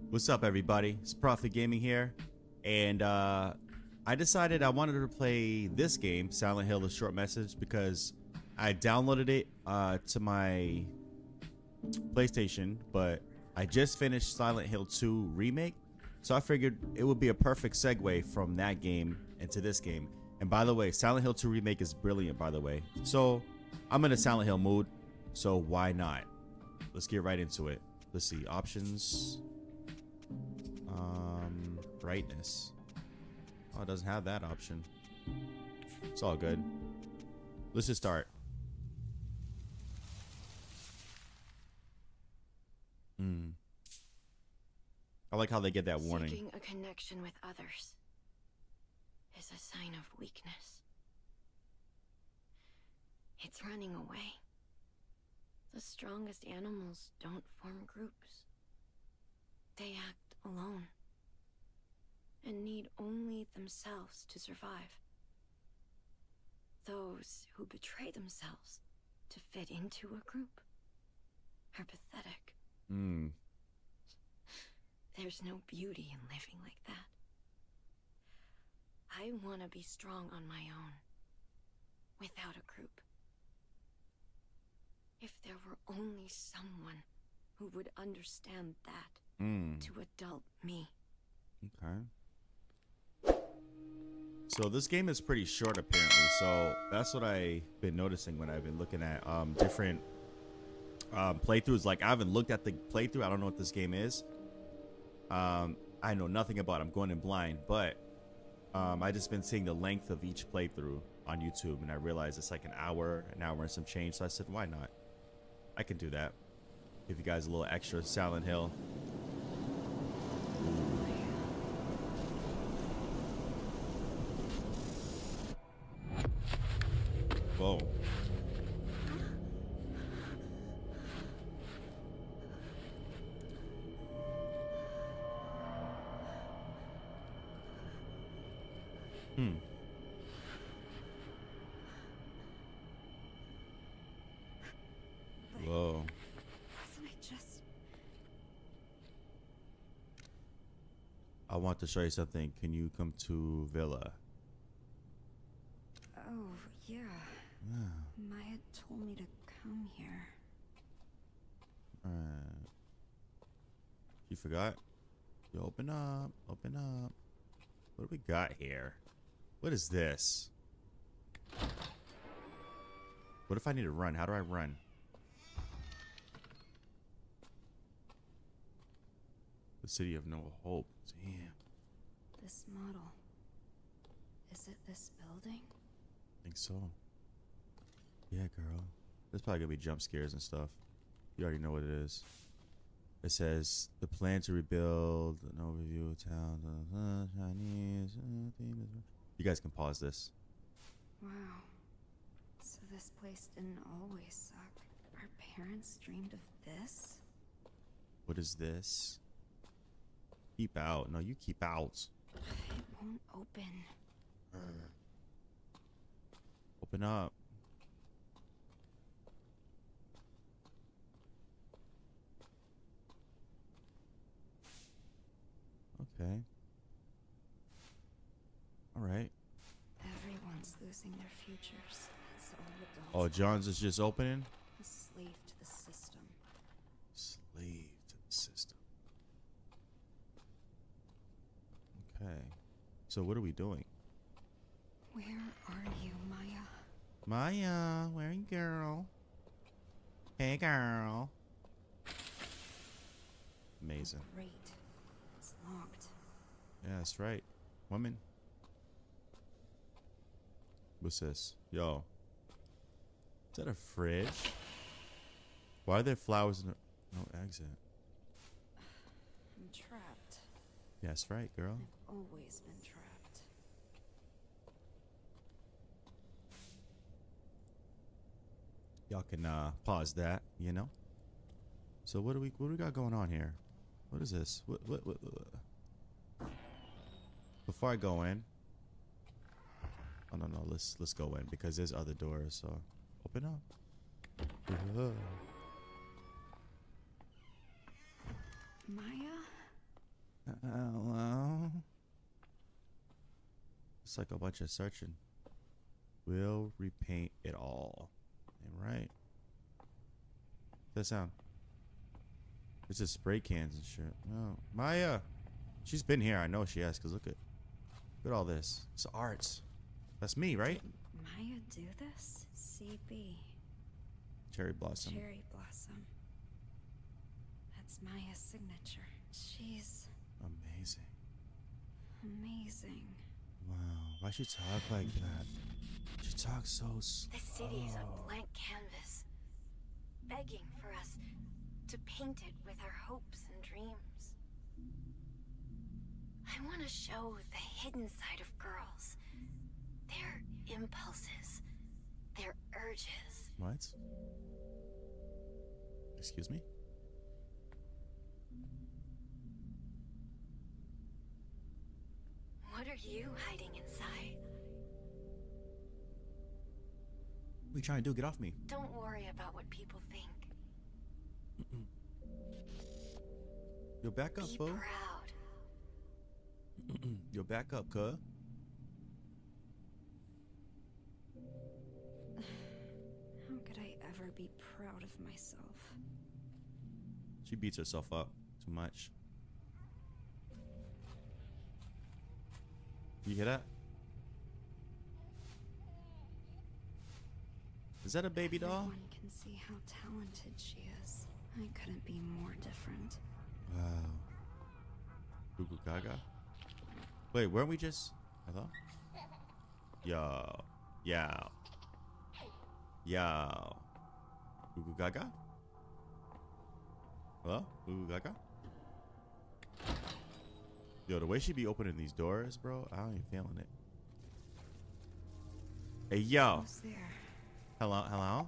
What's up, everybody? It's Prophet Gaming here, and I decided I wanted to play this game, Silent Hill: The Short Message, because I downloaded it to my PlayStation, but I just finished Silent Hill 2 Remake, so I figured it would be a perfect segue from that game into this game. And by the way, Silent Hill 2 Remake is brilliant, by the way. So I'm in a Silent Hill mood, so why not? Let's get right into it. Let's see, options. Brightness. Oh, it doesn't have that option. It's all good. Let's just start. I like how they get that warning. Seeking a connection with others is a sign of weakness. It's running away. The strongest animals don't form groups. They act alone and need only themselves to survive. Those who betray themselves to fit into a group are pathetic. There's no beauty in living like that. I want to be strong on my own, without a group. If there were only someone who would understand that to adult me. Okay. So this game is pretty short apparently, so that's what I've been noticing when I've been looking at different playthroughs. Like, I haven't looked at the playthrough. I don't know what this game is. I know nothing about it. I'm going in blind, but I just been seeing the length of each playthrough on YouTube, and I realized it's like an hour and some change. So I said, why not? I can do that. Give you guys a little extra Silent Hill. Whoa. Whoa. I want to show you something. Can you come to Villa? Oh, yeah. Maya told me to come here. Alright. You forgot? You open up. Open up. What do we got here? What is this? What if I need to run? How do I run? The City of No Hope. Damn. This model. Is it this building? I think so. Yeah, girl. There's probably gonna be jump scares and stuff. You already know what it is. It says the plan to rebuild an overview of town. Chinese. You guys can pause this. Wow. So this place didn't always suck. Our parents dreamed of this? What is this? Keep out. No, you keep out. It won't open. Open up. Okay. All right. Everyone's losing their futures. It's all adults. Oh, John's is just opening? A slave to the system. Slave to the system. Okay. So what are we doing? Where are you, Maya? Maya, where are you, girl? Hey, girl. Amazing. Great. It's locked. Yeah, that's right. Woman. What's this? Yo. Is that a fridge? Why are there flowers in the... No exit. I'm trapped. Yeah, that's right, girl. I've always been trapped. Y'all can pause that, you know? So what do we got going on here? What is this? What? Before I go in, oh no, let's go in because there's other doors. So open up. Maya? Hello. It's like a bunch of searching. We'll repaint it all. Ain't right. What's that sound? It's just spray cans and shit. No, Maya. She's been here. I know she has. Cause look at all this. It's arts. That's me, right? Did Maya do this? CB. Cherry blossom. Cherry blossom. That's Maya's signature. She's Amazing. amazing. Wow. Why she talk like that? She talks so slow. The city's a blank canvas, begging for us to paint it with our hopes and dreams. I want to show the hidden side of girls, their impulses, their urges. What? Excuse me? What are you hiding inside? What are you trying to do? Get off me. Don't worry about what people think. Yo, back up, Be bro. proud. Yo, back up, cuh. How could I ever be proud of myself? She beats herself up too much. You hear that? Is that a baby doll? Everyone can see how talented she is. I couldn't be more different. Wow. Google Gaga? Wait, weren't we just... Hello? Yo. Yo. Yo. Google Gaga? Hello? Google Gaga? Yo, the way she be opening these doors, bro, I don't even feeling it. Hey, yo. Who's there? Hello? Hello?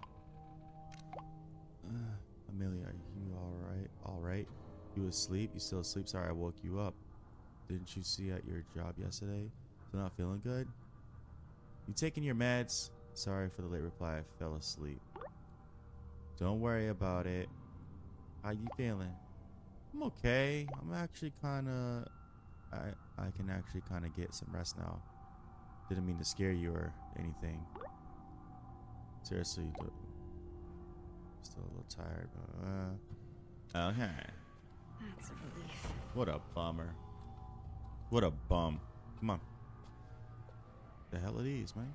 Amelia, are you alright? Alright? You asleep? You still asleep? Sorry, I woke you up. Didn't you see at your job yesterday? Still not feeling good? You taking your meds? Sorry for the late reply. I fell asleep. Don't worry about it. How you feeling? I'm okay. I'm actually kind of... I can actually kind of get some rest now. Didn't mean to scare you or anything. Seriously, still a little tired, but okay. That's a relief. What a bummer. What a bum. Come on. The hell are these, man?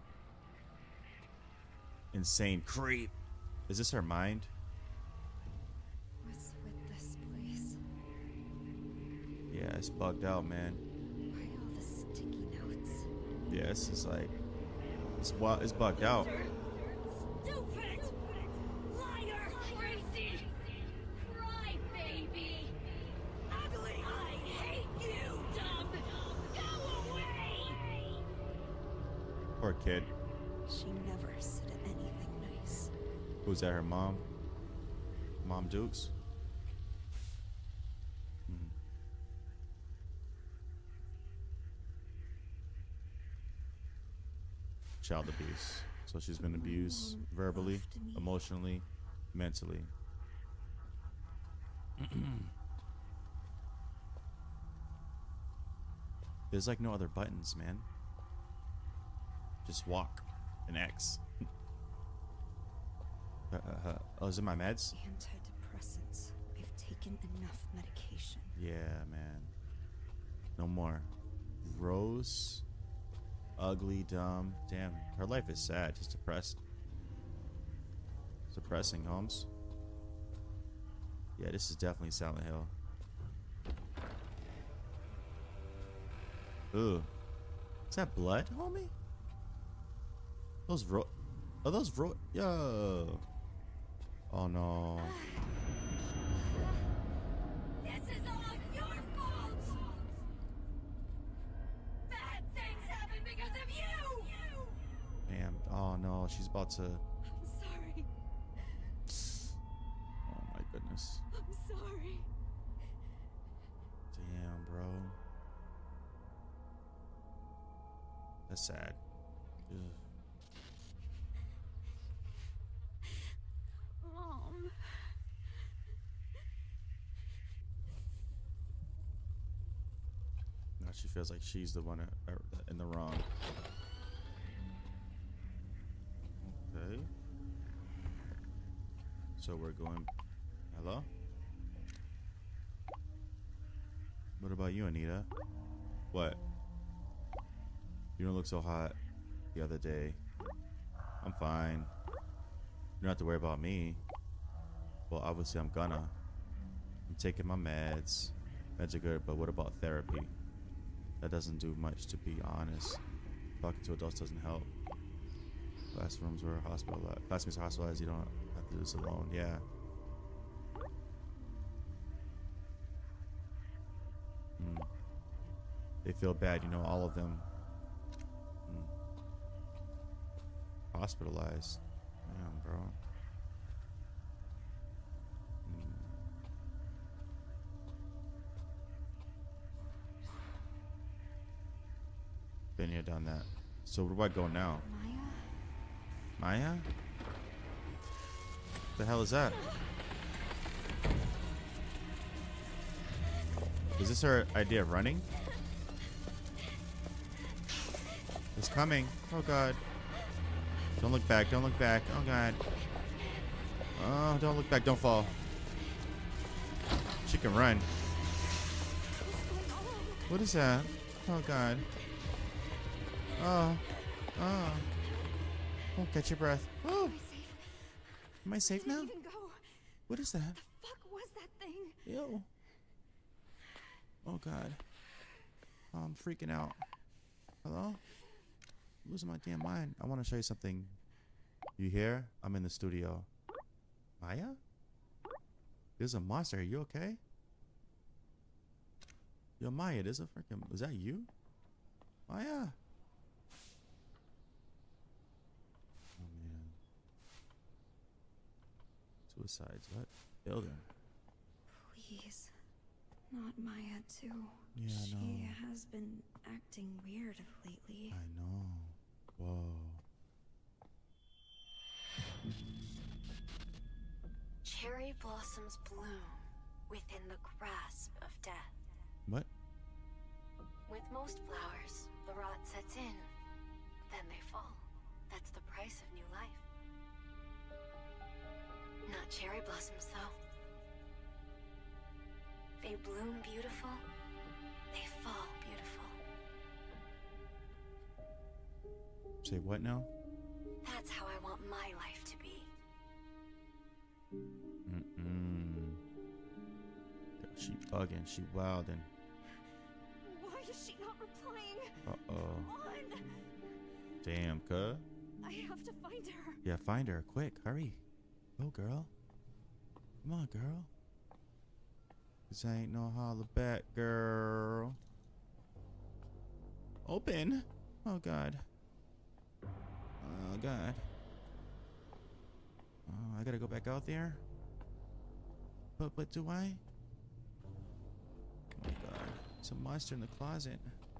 Insane creep. Is this her mind? What's with this place? Yeah, it's bugged out, man. Why all the sticky notes? Yeah, this is like it's bugged out. Stupid! Liar! Crazy! Crybaby! Ugly! I hate you, dumb! Go away! Poor kid. She never said anything nice. Who's that? Her mom? Mom Dukes? Child abuse. So she's been abused verbally, emotionally, mentally. There's like no other buttons, man. Just walk. An X. Oh, is it my meds? Antidepressants. I've taken enough medication. Yeah, man. No more. Rose. Ugly, dumb. Damn, her life is sad. Just depressed. It's depressing, Holmes. Yeah, this is definitely Silent Hill. Ooh. Is that blood, homie? Those are those yo. Oh no. This is all your fault! Bad things happen because of you! Damn. Oh no, she's about to. I'm sorry. Oh my goodness. I'm sorry. Damn, bro. That's sad. Ugh. Mom. she feels like she's the one in the wrong. Okay. So we're going. Hello? What about you, Anita? What? You don't look so hot the other day. I'm fine. You don't have to worry about me. Well, obviously I'm gonna. I'm taking my meds. Meds are good, but what about therapy? That doesn't do much, to be honest. Talking to adults doesn't help. Classrooms were hospitalized. Classmates are hospitalized. You don't have to do this alone. Yeah. They feel bad, you know, all of them. Hospitalized. Damn, bro. Been here, done that. So where do I go now? Maya? Maya? The hell is that? Is this her idea of running? It's coming. Oh god. Don't look back. Don't look back. Oh god. Oh, don't look back. Don't fall. She can run. What is that? Oh god. Oh. Oh. Oh, catch your breath. Oh. Am I safe now? Even go. What is that? The fuck was that thing? Ew. Oh god. Oh, I'm freaking out. Hello? I'm losing my damn mind. I want to show you something. You here? I'm in the studio. Maya? There's a monster. Are you okay? Yo, Maya, there's a freaking... Is that you? Maya? Oh, man. Suicides. What? Building. Please. Not Maya, too. Yeah, I She know. has been acting weird lately. I know. Whoa. Cherry blossoms bloom within the grasp of death. What? With most flowers, the rot sets in, then they fall. That's the price of new life. Not cherry blossoms, though. They bloom beautiful, they fall beautiful. Say what now? That's how I want my life to be. She bugging. She wilding. Why is she not replying? Uh-oh. Come on! Damn, cuh. I have to find her. Yeah, find her. Quick. Hurry. Go, girl. Come on, girl. This ain't no holler back, girl. Open. Oh, God. Oh, God. Oh, I gotta go back out there? But do I? Oh, God. It's a monster in the closet.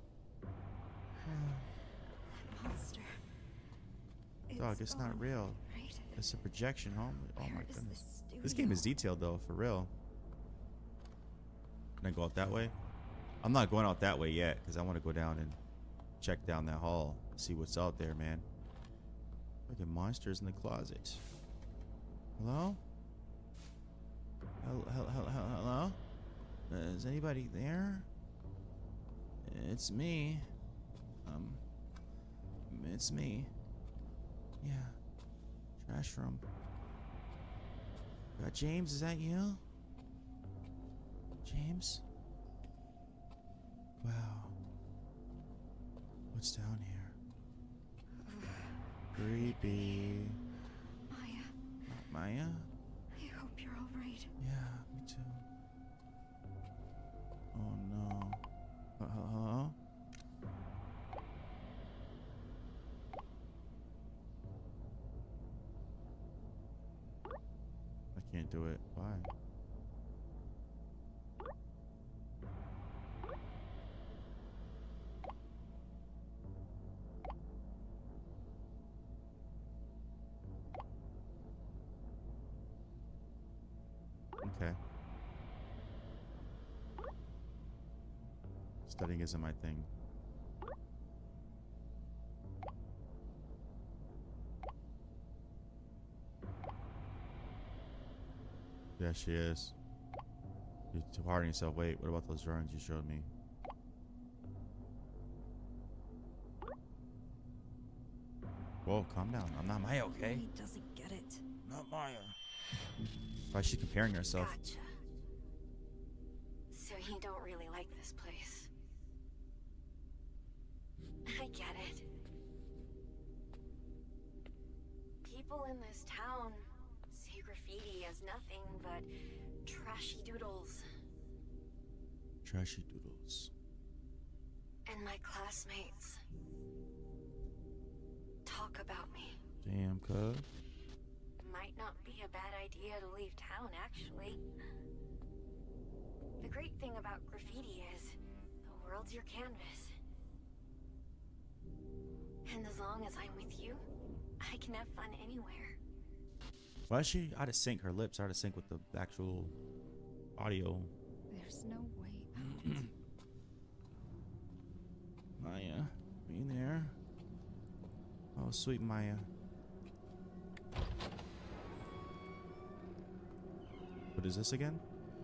That monster. Dog, it's not gone, real. Right? It's a projection, home. Oh, Where my is goodness. this This game is studio? detailed, though, for real. Can I go out that way? I'm not going out that way yet, because I want to go down and check down that hall. See what's out there, man. Look at monsters in the closet. Hello? Hello? Is anybody there? It's me. It's me. Yeah. Trash room. James, is that you? James? Wow. What's down here? Creepy. Maya, Maya? I hope you're all right. Yeah, me too. Oh no. Hello? I can't do it. Why? Okay. Studying isn't my thing. Yeah, she is. You're too hard on yourself. Wait, what about those drawings you showed me? Whoa, calm down. I'm not Maya, okay? He doesn't get it. Not Maya. Why is she comparing herself? Gotcha. So you don't really like this place. I get it. People in this town see graffiti as nothing but trashy doodles. Trashy doodles. And my classmates talk about me. Damn, cuz. Might not be a bad idea to leave town, actually. The great thing about graffiti is the world's your canvas. And as long as I'm with you, I can have fun anywhere. Why is she out of sync? Her lips are out of sync with the actual audio. There's no way out. Maya, be there. Oh, sweet Maya. What is this again?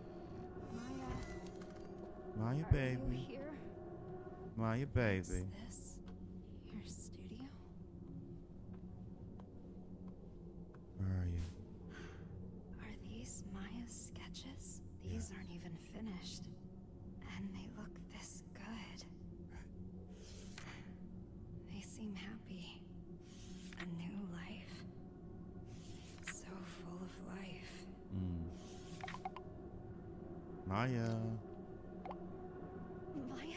Maya, Maya, are baby. you here? Maya, baby. Is this your studio? Where are you? Are these Maya's sketches? These aren't even finished. And they look this good. They seem happy. A new life. So full of life. Maya. Maya?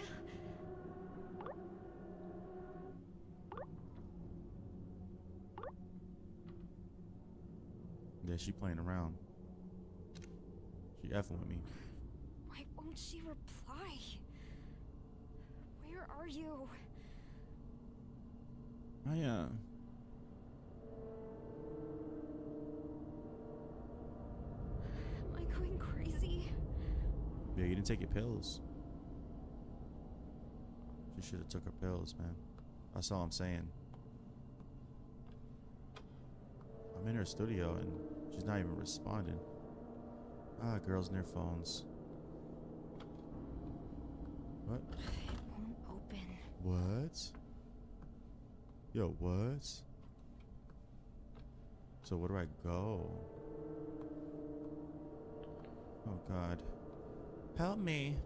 Yeah, she playing around. She effing with me. Why won't she reply? Where are you? Maya. Am I going crazy? Yeah, you didn't take your pills. She should have took her pills, man. That's all I'm saying. I'm in her studio and she's not even responding. Ah, girls and their phones. What? It won't open. What? Yo, what? So where do I go? Oh God. Help me.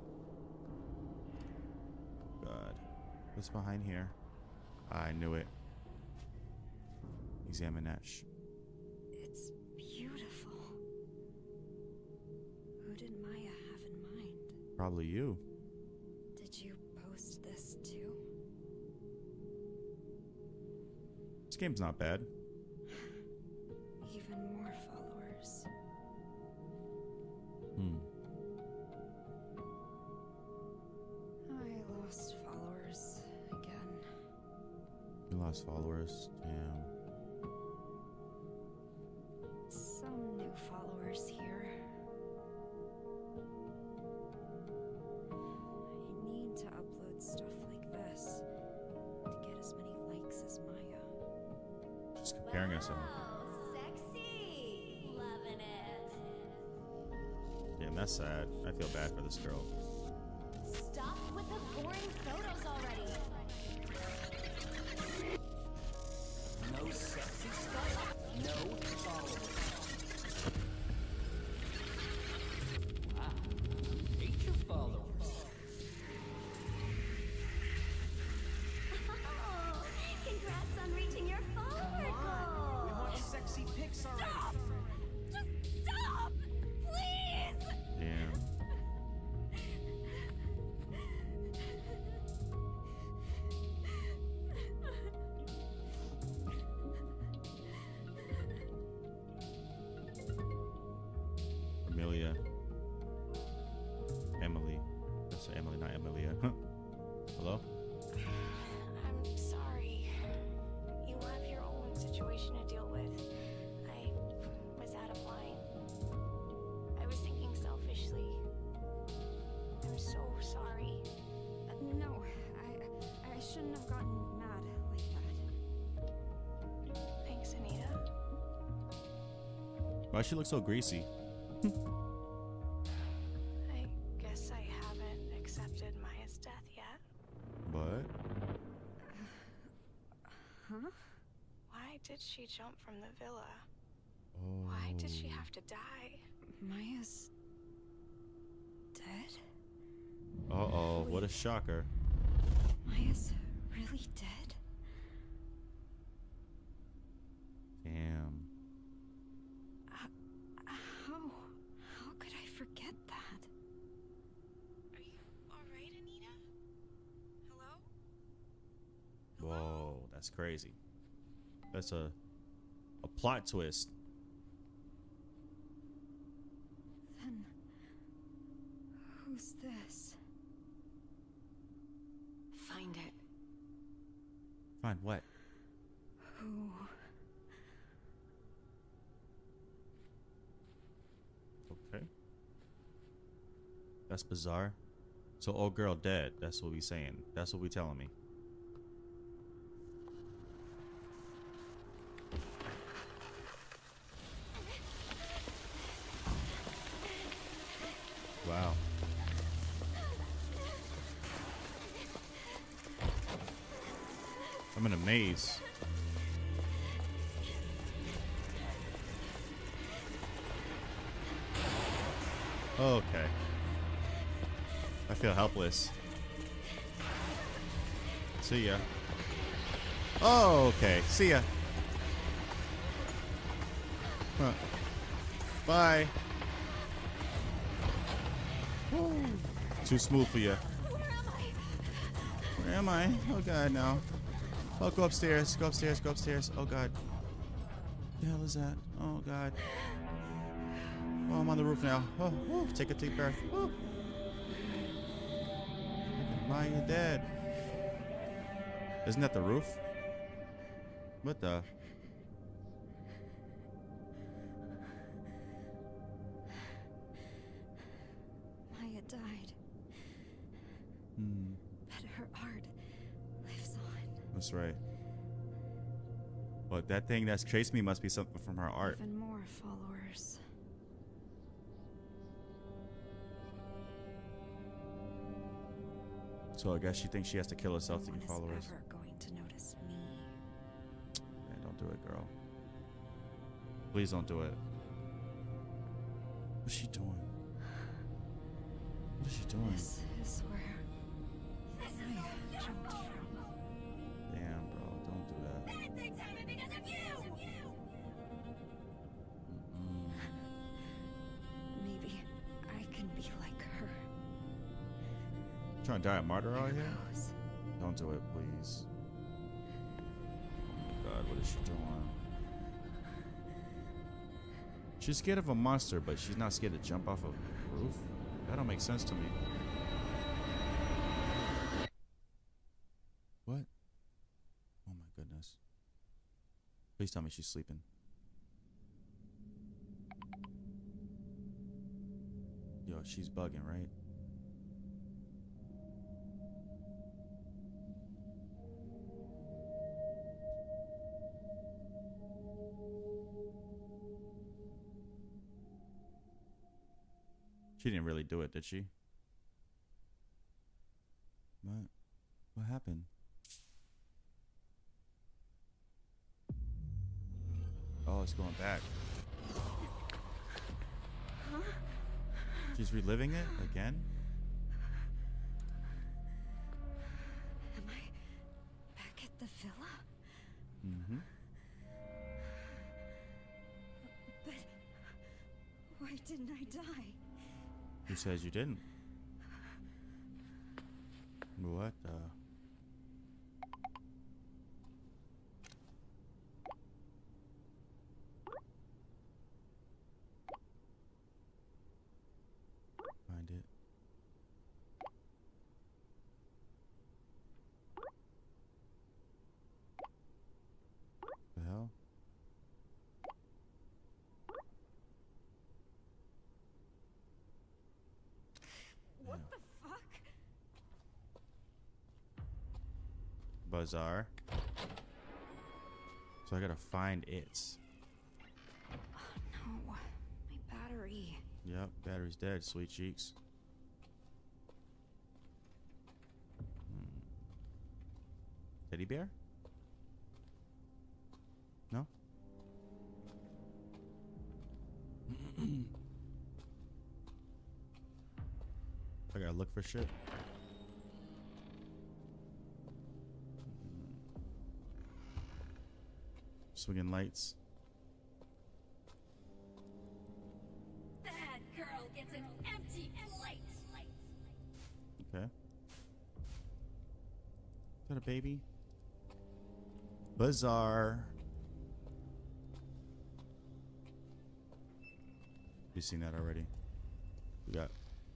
God. What's behind here? I knew it. Examine that. It's beautiful. Who did Maya have in mind? Probably you. Did you post this too? This game's not bad. Even more followers. I lost followers again. You lost followers. Damn. Some new followers here. I need to upload stuff like this to get as many likes as Maya. Just comparing herself. Sexy! Loving it. Damn, that's sad. I feel bad for this girl. Stop with the boring photos already. No sexy stuff, no followers. Wow, hate your followers. Oh, congrats on reaching your follower goal. We want sexy pics already. Stop! Just stop! Please! Damn. shouldn't have gotten mad like that. Thanks, Anita. Why she look so greasy? I guess I haven't accepted Maya's death yet. What? Huh? Why did she jump from the villa? Oh. Why did she have to die? Maya's dead? Uh-oh, what a shocker. Maya's really dead? Damn. How could I forget that? Are you alright, Anita? Hello? Whoa, that's crazy. That's a plot twist. Then who's this? Find it. Fine, what? Who? Okay. That's bizarre. So old girl dead. That's what we saying. That's what we telling me. Wow. I'm in a maze. Okay. I feel helpless. See ya. Oh, okay. See ya. Huh. Bye. Woo. Too smooth for you. Where am I? Oh god, no. Oh, go upstairs. Go upstairs. Go upstairs. Oh god. What the hell is that? Oh god. Oh, I'm on the roof now. Oh, woo. Take a deep breath. Woo. Maya dead. Isn't that the roof? What the? Maya died. Hmm. But her art lives on. That's right. But that thing that's chased me must be something from her art. Even more followers. So I guess she thinks she has to kill herself to No get one followers. is ever going to notice me. Man, don't do it, girl. Please don't do it. What's she doing? What is she doing? This is where Maya jumped from. Damn, bro. Don't do that. Bad things happen because of you! Mm-mm. Maybe I can be like her. Trying to die a martyr out here? Goes. Don't do it, please. Oh my god, what is she doing? She's scared of a monster, but she's not scared to jump off a roof? That don't make sense to me. What? Oh my goodness. Please tell me she's sleeping. Yo, she's bugging, right? She didn't really do it, did she? What? What happened? Oh, it's going back. Huh? She's reliving it again? Am I back at the villa? Mm-hmm. But why didn't I die? Who says you didn't? What the? Find it. The hell? What the fuck? Bazaar. So I gotta find it. No, my battery. Yep, battery's dead. Sweet cheeks. Teddy bear? No? I gotta look for shit. Swinging lights. That girl gets an empty plate. Okay. Is that a baby? Bazaar. You've seen that already. We got.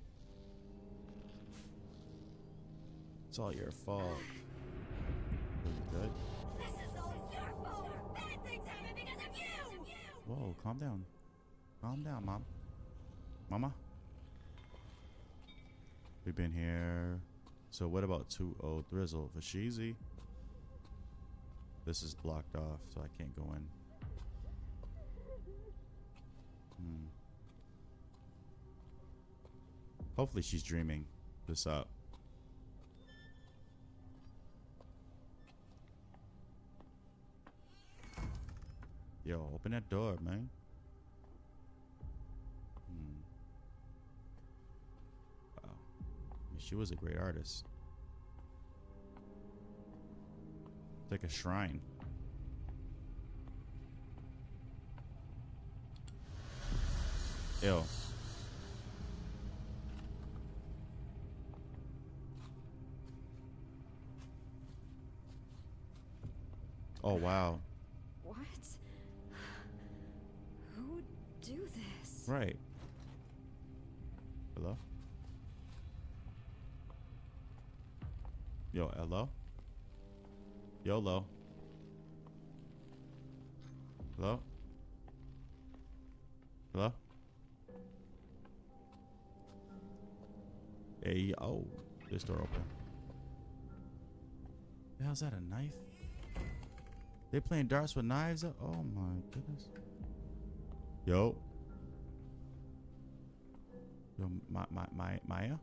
It's all your fault. Are you good? This is all your fault. Bad things happen because of you. Whoa, calm down. Calm down, Mom. Mama? We've been here. So what about 2-0 Thrizzle for Sheezy? This is blocked off, so I can't go in. Hopefully she's dreaming this up. Yo, open that door, man. Wow. I mean, she was a great artist. It's like a shrine. Ew. Oh, wow. What? Who would do this? Right. Hello? Yo, hello? YOLO. Hello? Hello? Hey, oh, this door open. The hell's that, a knife? They playing darts with knives? Oh my goodness. Yo. Yo, Maya?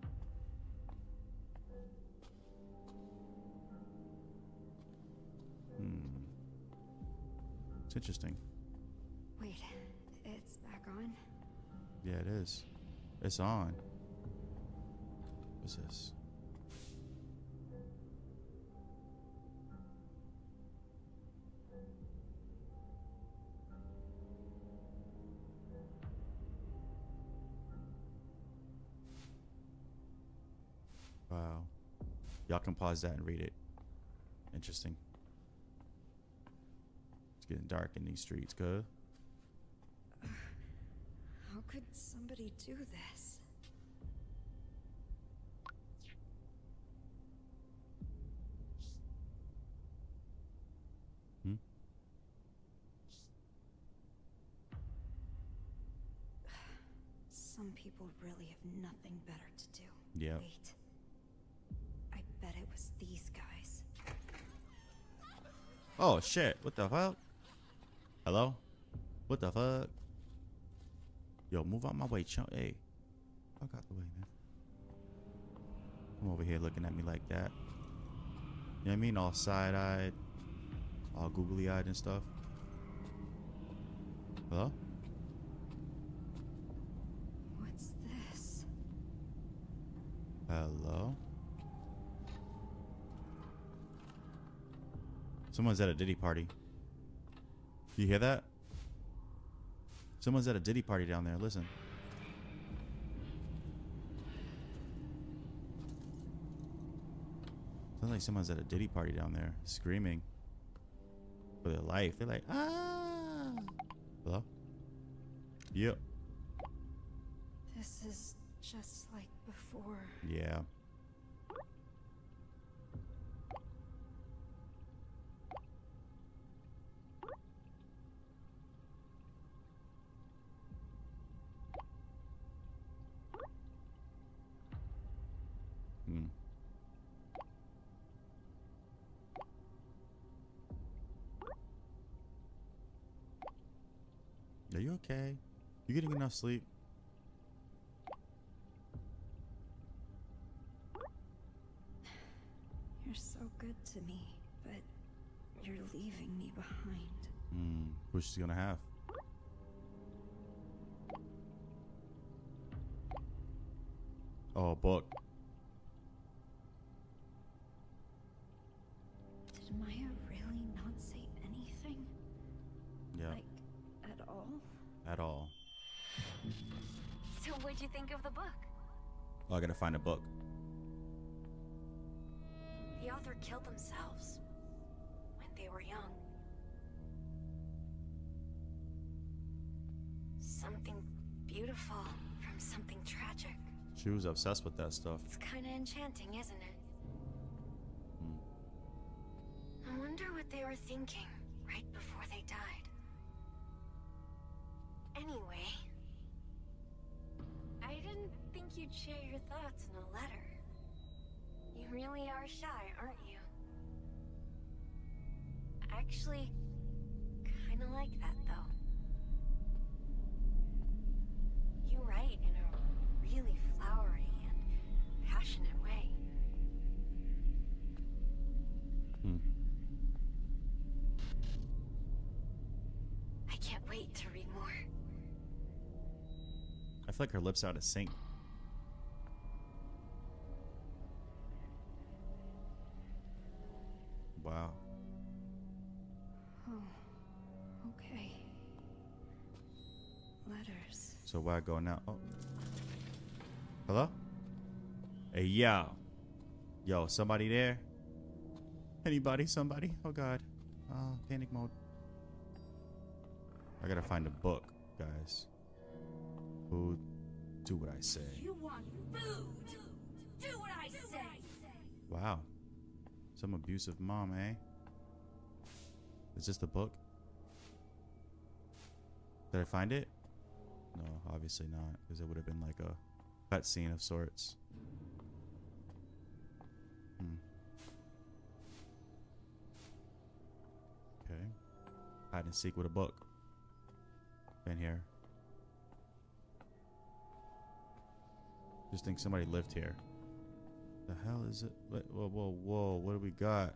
It's interesting. Wait, it's back on? Yeah, it is. It's on. What's this? Wow. Y'all can pause that and read it. Interesting. It's getting dark in these streets, cuz. How could somebody do this? Hmm? Some people really have nothing better to do. Yeah. Wait. I bet it was these guys. Oh shit! What the fuck? Hello? What the fuck? Yo, move out my way, chump. Hey, fuck out the way, man. Come over here looking at me like that. You know what I mean? All side-eyed, all googly-eyed and stuff. Hello? What's this? Hello? Someone's at a Diddy party. You hear that? Someone's at a Diddy party down there. Listen. Sounds like someone's at a Diddy party down there, screaming for their life. They're like, ah. Hello? Yep. This is just like before. Yeah. Are you okay? You getting enough sleep? You're so good to me, but you're leaving me behind. Who's she gonna have? Oh, a book. Did Maya really not say anything? Yeah. Like, at all? At all. So what'd you think of the book? Oh, I gotta find a book. The author killed themselves when they were young. Something beautiful from something tragic. She was obsessed with that stuff. It's kind of enchanting, isn't it? I wonder what they were thinking right before they died. Anyway, I didn't think you'd share your thoughts in a letter. You really are shy, aren't you? I actually kind of like that, though. You write in a really flowery and passionate way. I can't wait to read more. I feel like her lips are out of sync. Wow. Oh, okay. Letters. So where I go now? Oh. Hello? Hey, yo. Yo, somebody there? Anybody? Somebody? Oh, God. Panic mode. I gotta find a book, guys. Who do what I say? You want food? Do what I say. Wow. Some abusive mom, eh? Is this the book? Did I find it? No, obviously not, because it would have been like a cutscene of sorts. Okay. Hide and seek with a book. In here. Just think somebody lived here. The hell is it? Whoa, whoa, whoa. What do we got?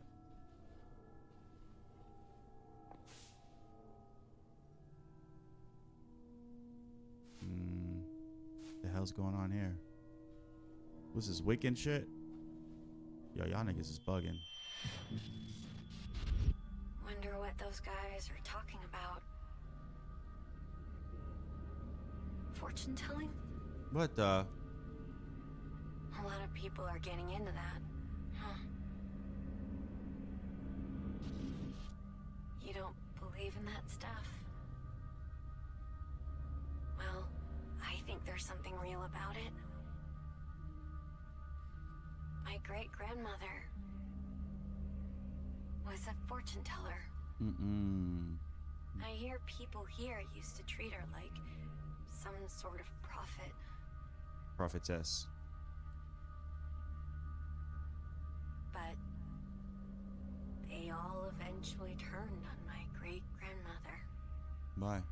The hell's going on here? What's this, Wiccan shit? Yo, y'all niggas is bugging. Wonder what those guys are talking about. Fortune telling? What the? A lot of people are getting into that. Huh. You don't believe in that stuff? Well, I think there's something real about it. My great-grandmother was a fortune teller. I hear people here used to treat her like some sort of prophet. Prophetess. But they all eventually turned on my great-grandmother. Why?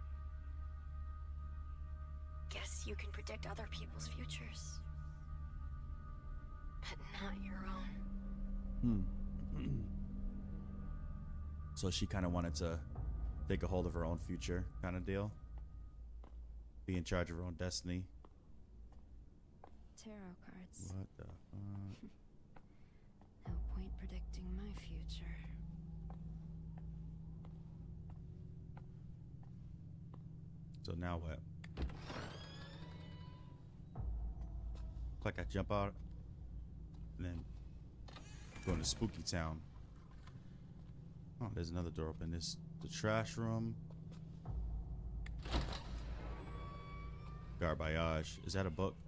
Guess you can predict other people's futures, but not your own. So she kind of wanted to take a hold of her own future, kind of deal. Be in charge of her own destiny. Tarot cards. What the fuck? No point predicting my future. So now what? Like I jump out and then go into Spooky Town. Oh, there's another door open. This the trash room. Garbage. Is that a book?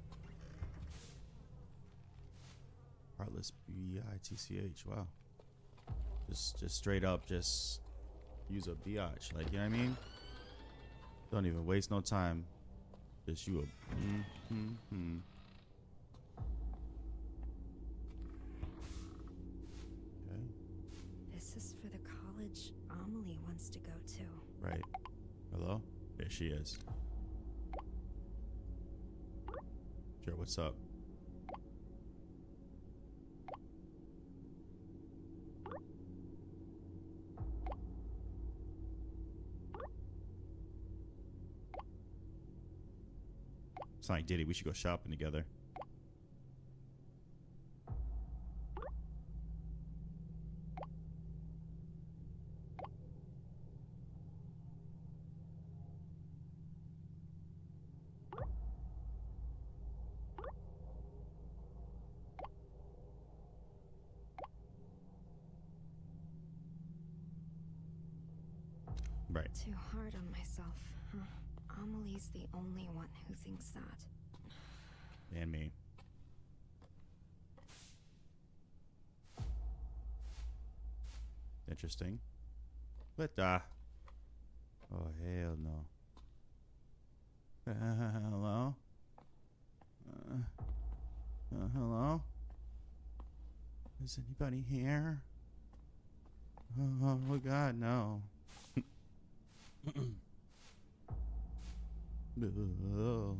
Heartless B-I-T-C-H. Wow. Just straight up just use a biatch. Like, you know what I mean? Don't even waste no time. Just you a Okay. This is for the college Amelie wants to go to. Right. Hello? There she is. Sure, what's up? It's like Diddy, we should go shopping together. Right. Too hard on myself, huh? Amelie's the only one who thinks that. And me. Interesting. But, oh, hell no. Hello? Hello? Is anybody here? Oh, God, no. Oh.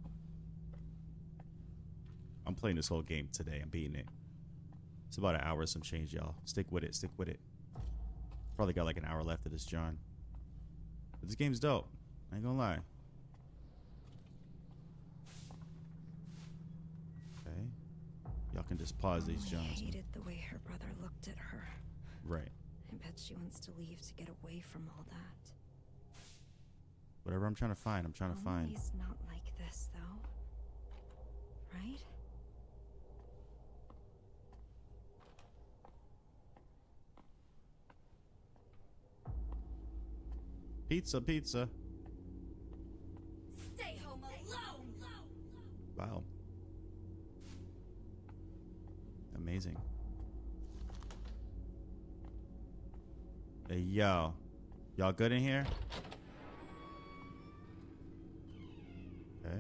I'm playing this whole game today. I'm beating it. It's about an hour and some change, y'all. Stick with it. Stick with it. Probably got like an hour left of this, John. But this game's dope. I ain't gonna lie. Okay. Y'all can just pause these, Johns. I hated the way her brother looked at her. Right. I bet she wants to leave to get away from all that. Whatever I'm trying to find, I'm trying to find. He's not like this, though. Right? Pizza, pizza. Stay home alone. Wow. Amazing. Hey, yo. Y'all good in here? Okay.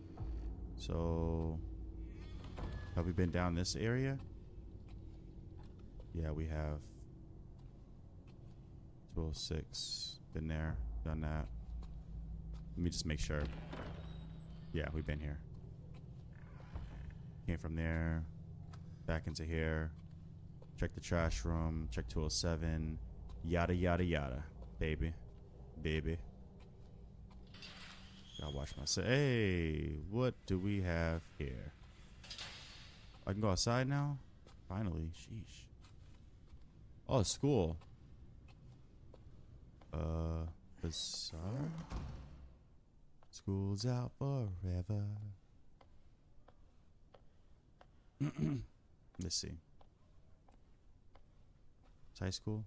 So, have we been down this area? Yeah, we have. 206. Been there, done that. Let me just make sure. Yeah, we've been here. Came from there, back into here. Check the trash room, check 207. Yada, yada, yada. Baby. Baby. Gotta watch myself. Hey, what do we have here? I can go outside now? Finally. Sheesh. Oh, school. Bizarre. School's out forever. Let's see. It's high school.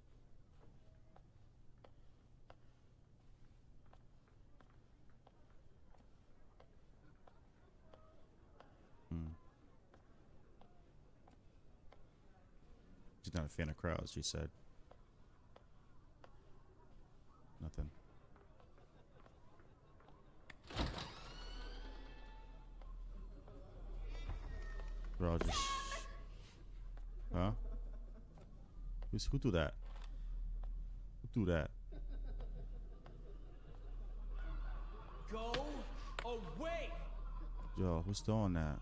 She's not a fan of crowds, she said. Nothing. We're all just... Huh? Who do that? Who do that? Go away! Yo, who's doing that?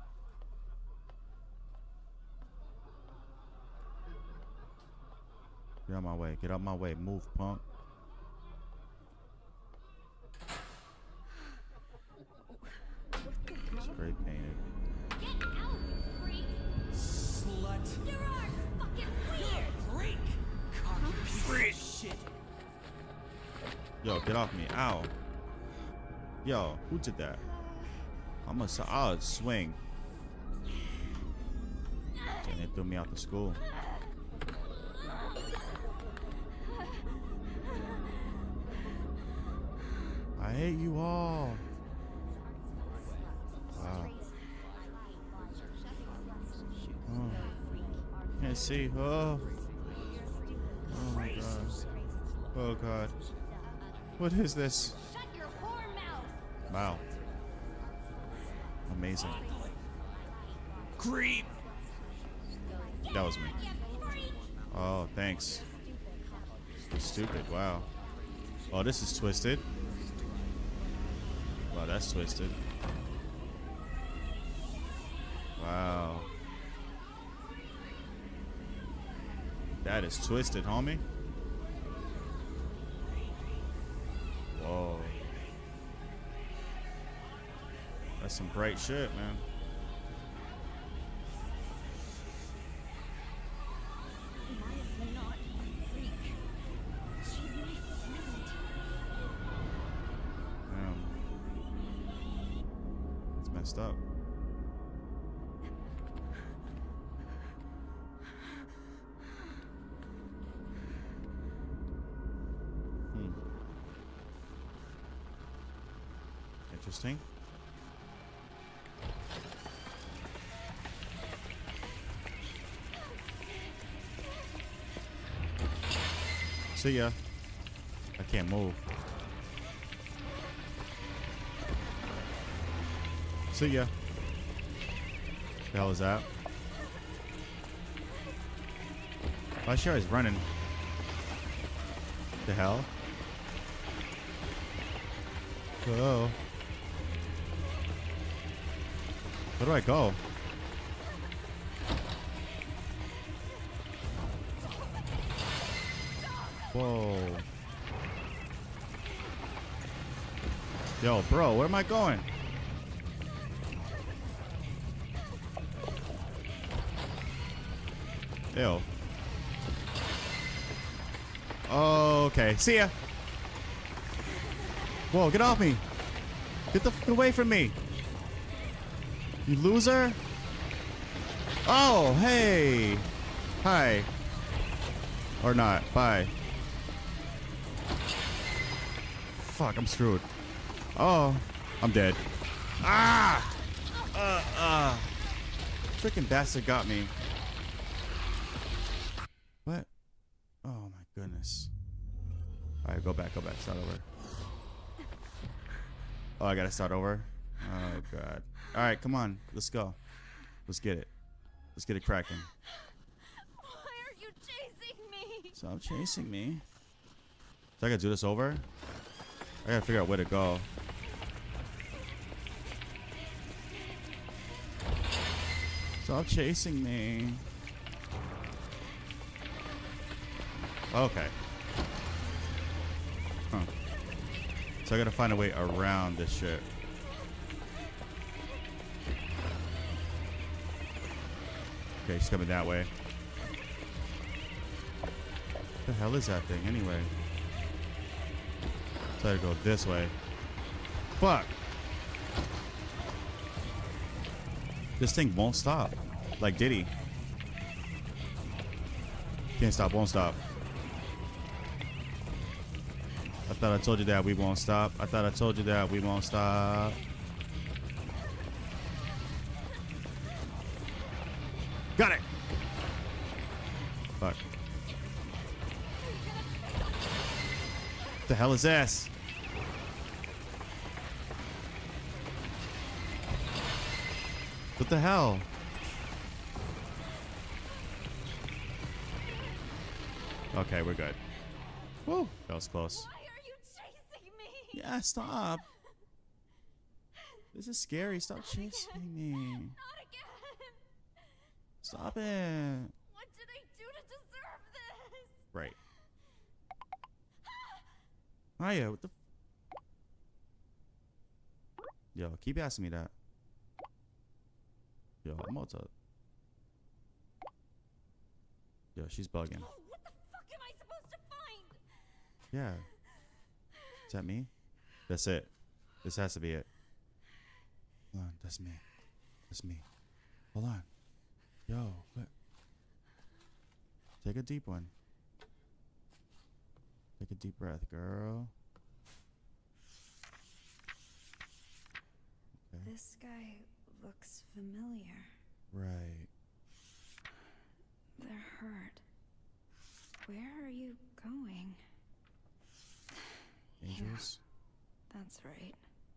Get out my way. Get out my way. Move, punk. Spray painted. Get out, you freak! Slut! Your art's fucking weird! Freak! Cocky freak! Shit! Yo, get off me. Ow. Yo, who did that? I'll swing. And they threw me out the school. I hate you all. Wow. Oh. Can't see. Oh. Oh my god. Oh god. What is this? Shut your whore mouth! Wow. Amazing. Creep! That was me. You freak! Oh, thanks. Stupid. Wow. Oh, this is twisted. Oh, that's twisted. Wow. That is twisted, homie. Whoa. That's some bright shit, man. Maya's not a freak. She's my friend. Damn. It's messed up. Interesting. See ya. I can't move. See ya. The hell is that? Oh, sure he's running. The hell? Oh. Where do I go? Whoa. Yo, bro, where am I going? Ew. Okay, see ya. Whoa, get off me. Get the fuck away from me. You loser. Oh, hey. Hi. Or not. Bye. Fuck, I'm screwed. Oh, I'm dead. Ah! Freaking bastard got me. What? Oh my goodness. Alright, go back, start over. Oh, I gotta start over? Oh god. Alright, come on. Let's go. Let's get it. Let's get it cracking. Why are you chasing me? Stop chasing me. So I gotta do this over? I gotta figure out where to go. Stop chasing me. Okay. Huh. So I gotta find a way around this shit. Okay, she's coming that way. What the hell is that thing anyway? So I gotta go this way. Fuck! This thing won't stop. Like Diddy. Can't stop, won't stop. I thought I told you that we won't stop. I thought I told you that we won't stop. Got it! Fuck. What the hell is this? What the hell? Okay, we're good. Woo, that was close. Why are you chasing me? Yeah, stop. This is scary. Stop chasing me. Not again. Stop it. What did I do to deserve this? Right. Hiya, what the Yo, keep asking me that. Yo, I'm about to. Yo, she's bugging. Oh, what the fuck am I supposed to find? Yeah. Is that me? That's it. This has to be it. Hold on, that's me. That's me. Hold on. Yo, what? Take a deep one. Take a deep breath, girl. Okay. This guy looks familiar. Right. They're hurt. Where are you going? Angels? That's right.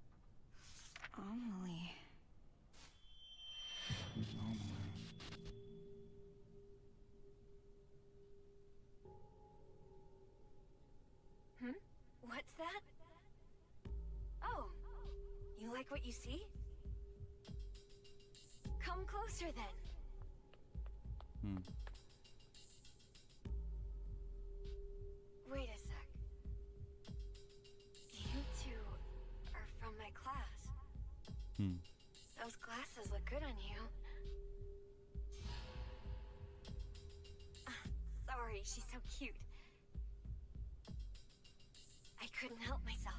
Amelie. What's that? Oh, like what you see? Come closer then. Hmm. Wait a sec. You two are from my class. Hmm. Those glasses look good on you. Sorry, she's so cute. I couldn't help myself.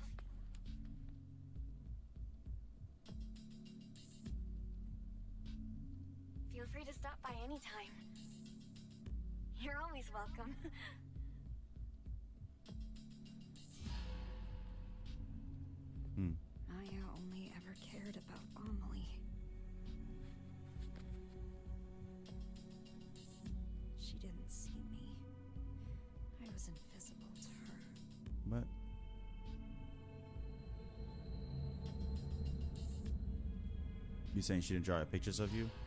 Feel free to stop by anytime. You're always welcome. Hmm. Maya only ever cared about Amelie. She didn't see me. I was invisible to her. But you saying she didn't draw pictures of you?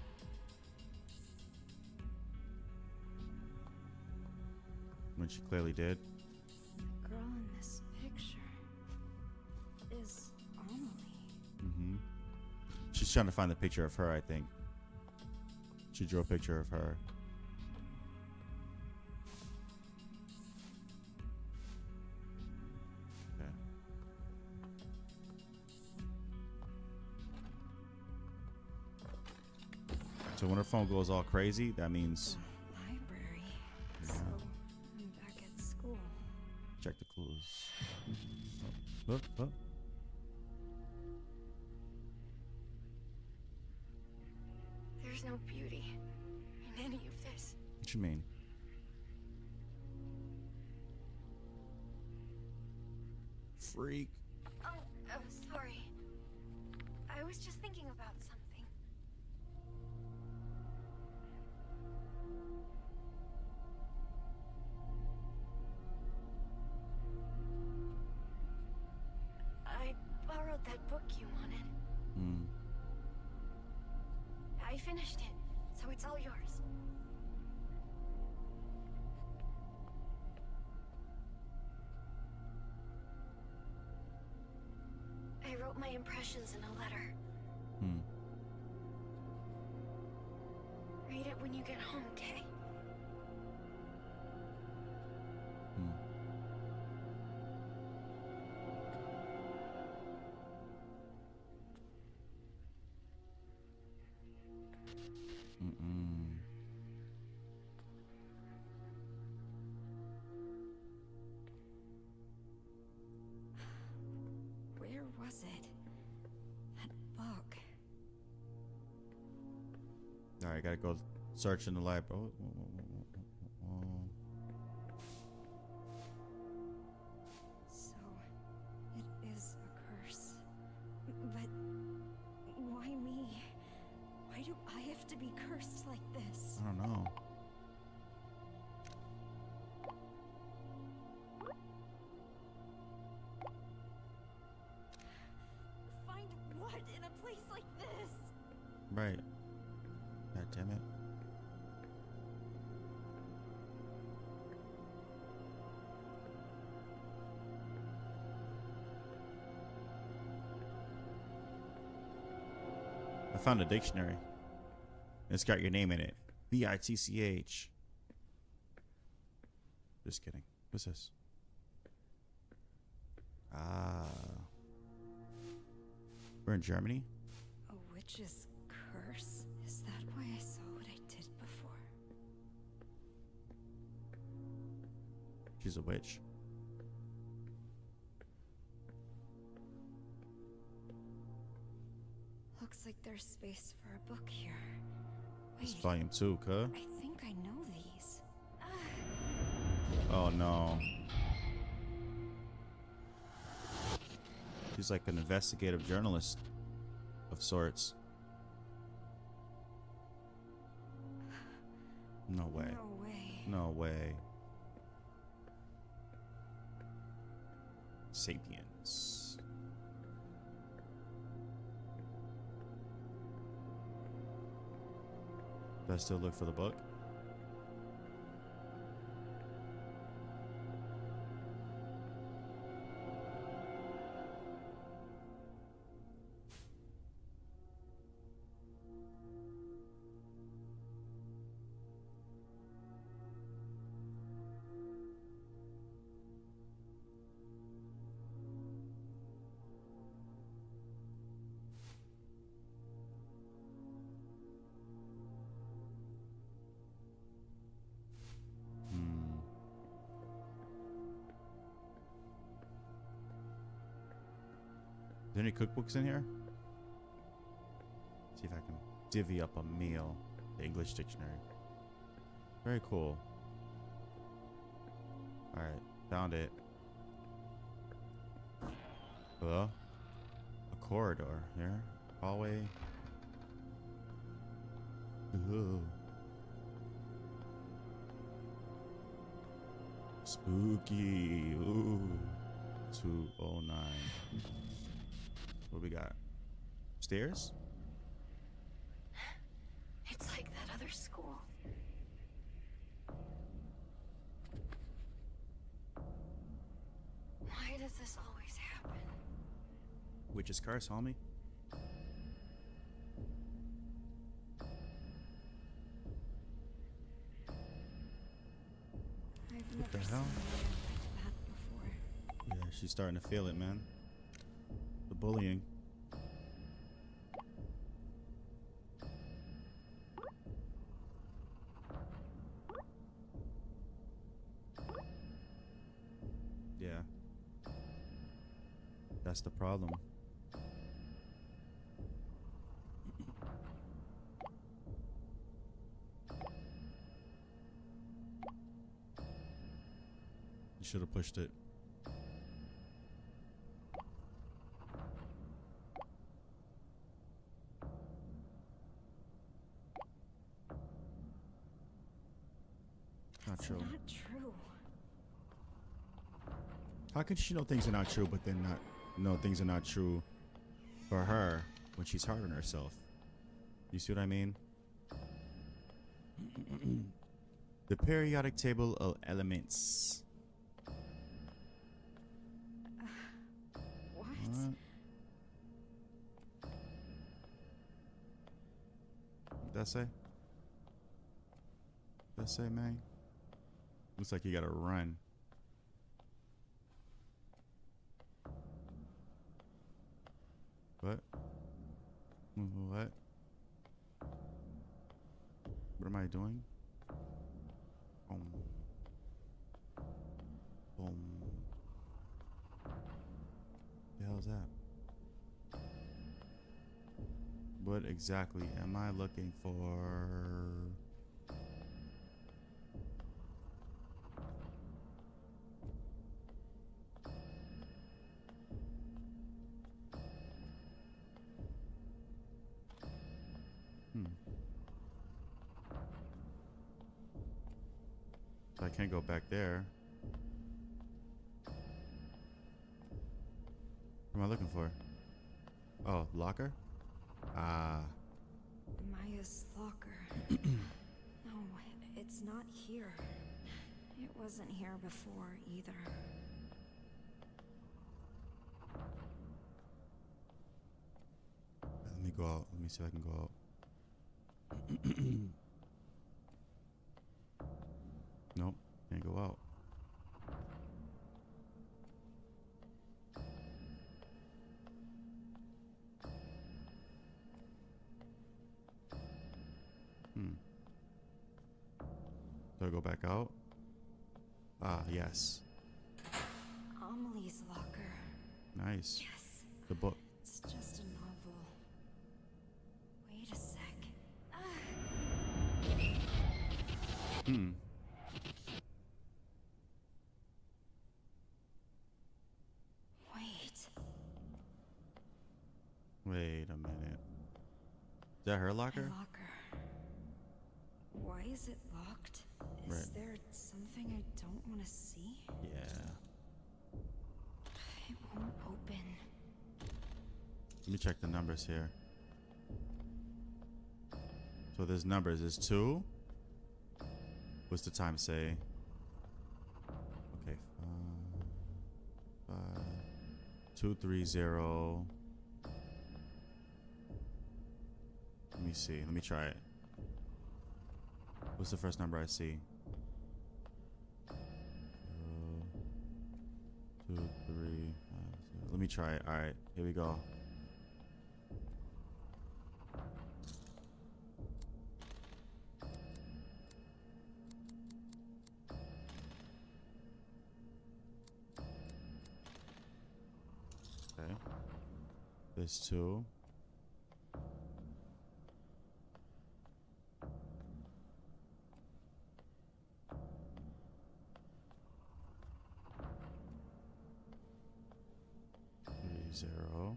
When she clearly did. The girl in this picture is Amelie. Mm-hmm. She's trying to find the picture of her, I think. She drew a picture of her. Okay. So when her phone goes all crazy, that means The library. So I'm back at school. check the clues. Oh, oh, oh. There's no beauty in any of this. What you mean? Freak. Oh, sorry. I was just thinking about something. I borrowed that book you wanted. Hmm. I finished it, so it's all yours. I wrote my impressions in a letter. Hmm. Read it when you get home, okay? Hmm. Mm-mm. Where was it? That book. All right, gotta go search in the library. Oh. So, it is a curse. But why me? Why do I have to be cursed like this? I don't know. Find what in a place like this? Right. God damn it. I found a dictionary. It's got your name in it. Bitch. Just kidding. What's this? Ah. We're in Germany? A witch's curse? Is that why I saw what I did before? She's a witch. Looks like there's space for a book here. It's Wait, volume 2, cuh. I think I know these. Oh no. She's like an investigative journalist of sorts. No way. No way. No way. Sapiens. Do I still look for the book? there any cookbooks in here? See if I can divvy up a meal. The English dictionary. Very cool. Alright, found it. Hello? A corridor here. Hallway. Ooh. Spooky. Ooh. 209. What we got? Stairs? It's like that other school. Why does this always happen? Witch's curse, homie. I've What the never hell? seen anything like that before. Yeah, she's starting to feel it, man. The bullying. Yeah. That's the problem. You should have pushed it. Not It's true. not true. How can she know things are not true, but then not know things are not true for her when she's hard on herself? You see what I mean? The periodic table of elements. What? What? What that say? What that say, man? Looks like you gotta run. What? What? What am I doing? Boom. Boom. The hell is that? What exactly am I looking for? So I can't go back there. What am I looking for? Oh, locker? Ah. Maya's locker. No, it's not here. It wasn't here before either. Let me go out. Let me see if I can go out. Nope, can't go out. Do I go back out? Ah, yes. Amelie's locker. Nice. Yes. The book. It's just a novel. Wait a sec. Wait. Wait a minute. Is that her My locker? locker. Why is it locked? Is Right. there something I don't want to see? Yeah. It won't open. Let me check the numbers here. So there's numbers. There's 2. What's the time say? Okay. 5, 230. Let me see. Let me try it. What's the first number I see? 0, 2, 3. 5, 0. Let me try it. All right. Here we go. Okay. There's 2. Three, 0.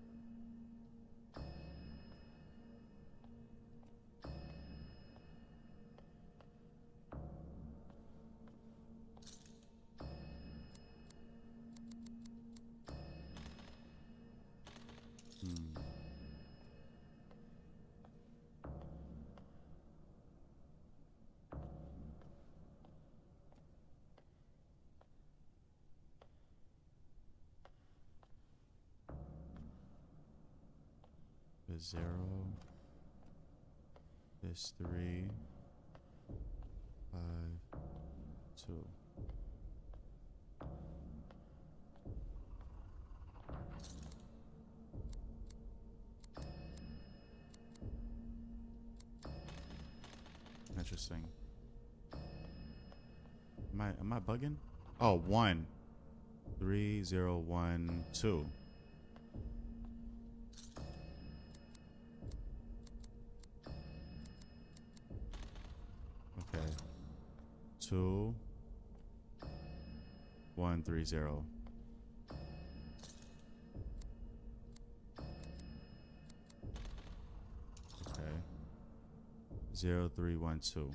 There's 0. There's 3, 5, 2. Interesting. Am I bugging? Oh, 1. 3, 0, 1, 2. Okay. 2, 1, 3, 0. Okay. 0, 3, 1, 2.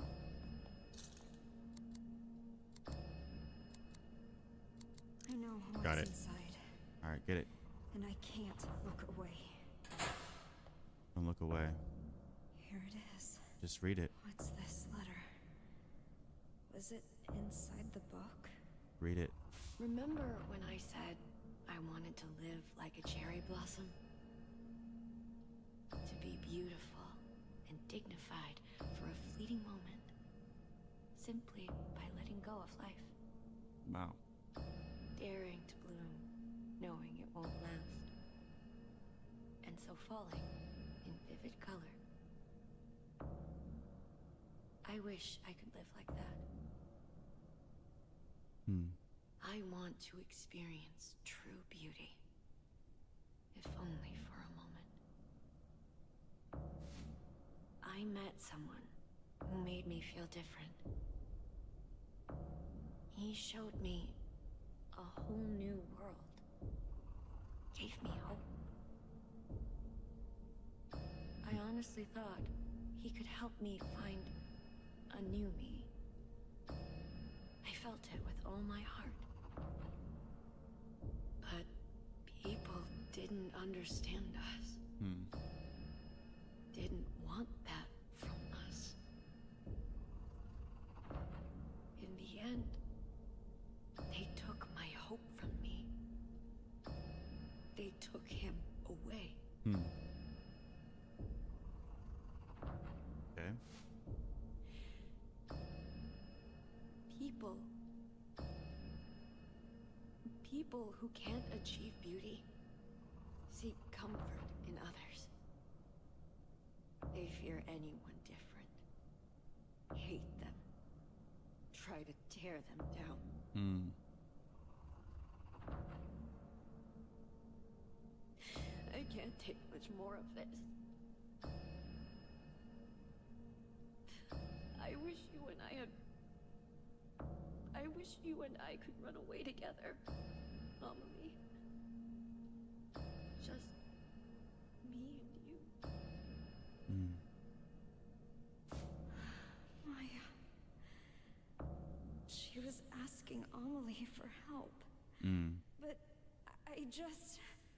I know what's Got it. inside, All right, get it. and I can't look away. Don't look away. Here it is. Just read it. What's this letter? Was it inside the book? Read it. Remember when I said I wanted to live like a cherry blossom? To be beautiful and dignified for a fleeting moment, simply by letting go of life. Wow. Daring to bloom, knowing it won't last. And so falling in vivid color. I wish I could live like that. I want to experience true beauty, if only for a moment. I met someone who made me feel different. He showed me a whole new world, gave me hope. I honestly thought he could help me find a new me. I felt it with all my heart. But people didn't understand us. Didn't want that from us. In the end, they took my hope from me. They took him away. Okay. People who can't achieve beauty seek comfort in others. They fear anyone different, hate them, try to tear them down. I can't take much more of this. I wish you and I could run away together, Amelie. Just me and you. Maya. She was asking Amelie for help. But I just...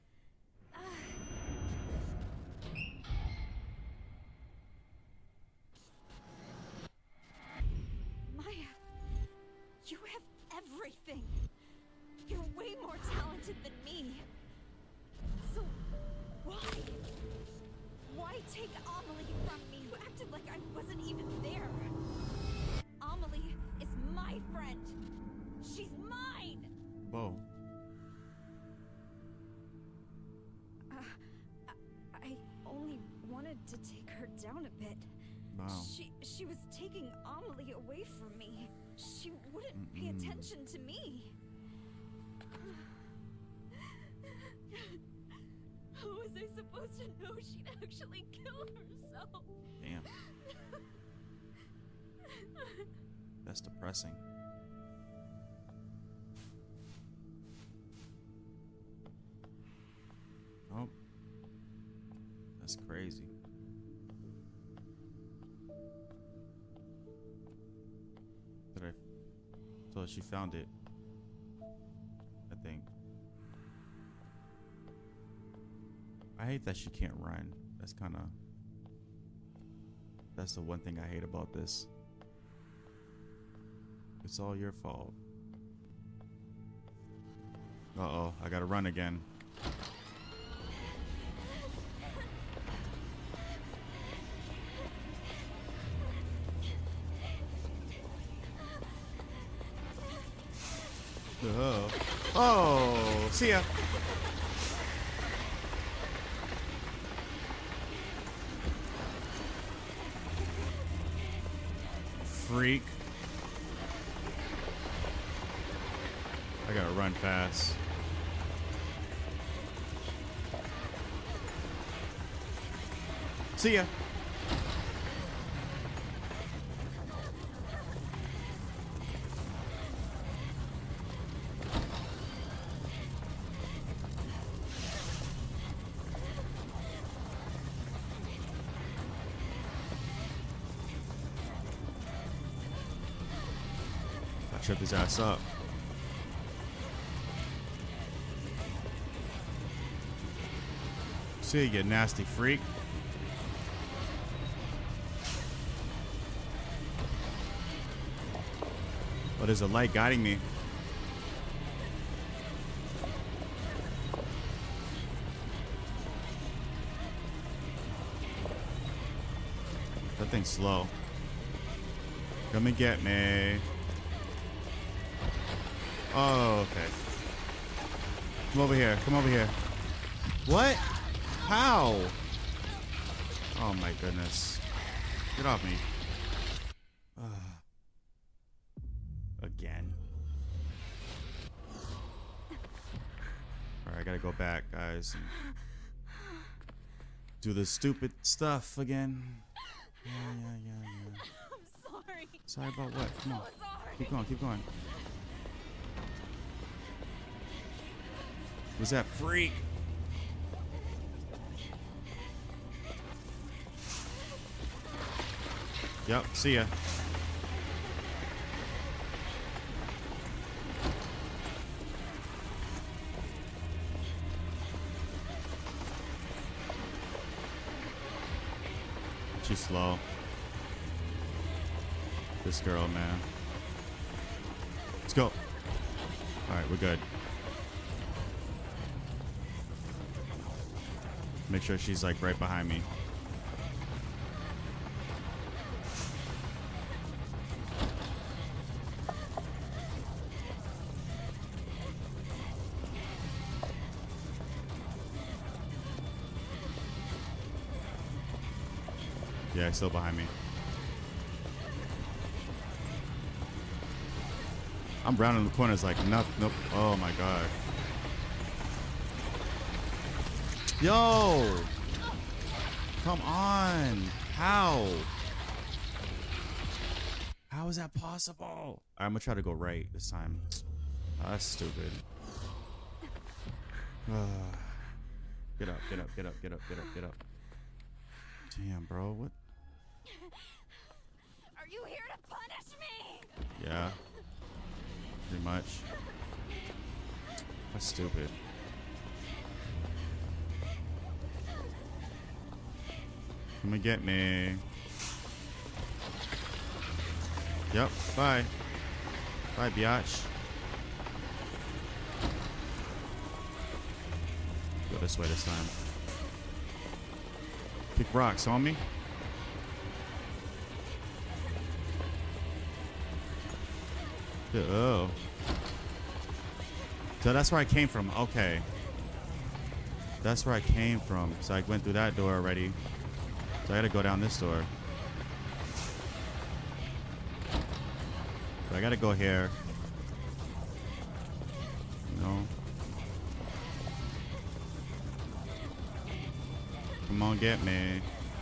Maya, you have everything. You're way more talented than me. So why? Why take Amelie from me, who acted like I wasn't even there? Amelie is my friend. She's mine. Whoa. I only wanted to take her down a bit. Wow. She was taking Amelie away from me. She wouldn't pay attention to me. Who is I supposed to know she'd actually kill herself? Damn. That's depressing. Oh. That's crazy. So she found it, I think. I hate that she can't run. That's the one thing I hate about this. It's all your fault. Uh-oh, I gotta run again. Oh, see ya. Freak. I gotta run fast. See ya. Trip his ass up. See you, nasty freak. Oh, there's a light guiding me. That thing's slow. Come and get me. Oh, okay. Come over here. Come over here. What? How? Oh my goodness. Get off me. Again. Alright, I gotta go back, guys. And do the stupid stuff again. Yeah. I'm sorry. Sorry about what? Come on. Sorry. Keep going, keep going. Was that freak? Yep, see ya. She's slow. This girl, man. Let's go. Alright, we're good. Make sure she's like right behind me. Yeah, still behind me. I'm rounding the corners like nothing. Nope. Oh my god. Yo! Come on! How? How is that possible? Alright, I'm gonna try to go right this time. Oh, that's stupid. Get up, get up, get up, get up, get up, get up. Damn, bro, what? Are you here to punish me? Yeah. Pretty much. That's stupid. Come and get me. Yep, bye. Bye, biatch. Go this way this time. Pick rocks on me. Oh. So that's where I came from. Okay. That's where I came from. So I went through that door already. So I gotta go down this door. So I gotta go here. No. Come on, get me.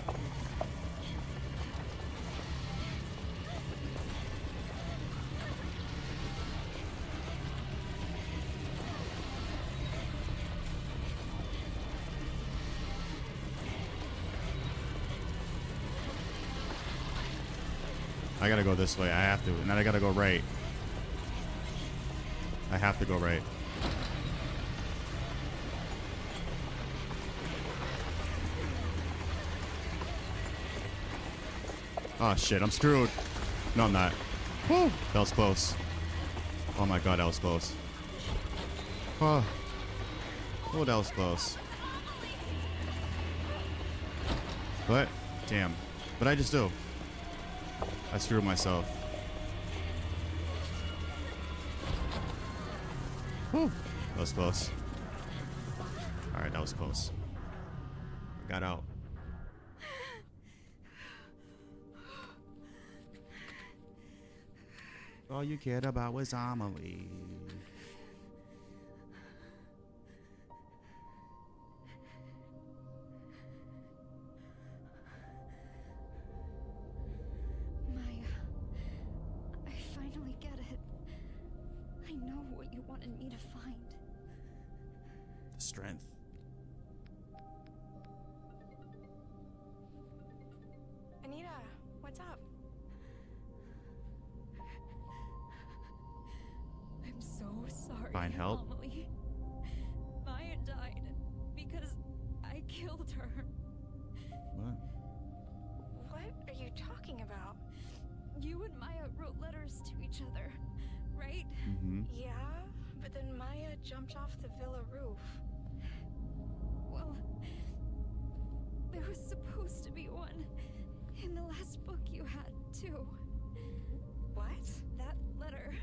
I gotta go this way. I have to. And then I gotta go right. I have to go right. Oh shit, I'm screwed. No, I'm not. Woo, that was close. Oh my god, that was close. Oh, oh, that was close. What? Damn. What'd I just do? I screwed myself. Whew. That was close. Alright, that was close. I got out. All you cared about was Amelie. wanted me to find. Strength. Anita, what's up? I'm so sorry. Find help? Amelie. Maya died because I killed her. What? What are you talking about? You and Maya wrote letters to each other, right? Mm-hmm. Yeah, but then Maya jumped off the villa roof. Well, there was supposed to be one in the last book you had, too. What? That letter.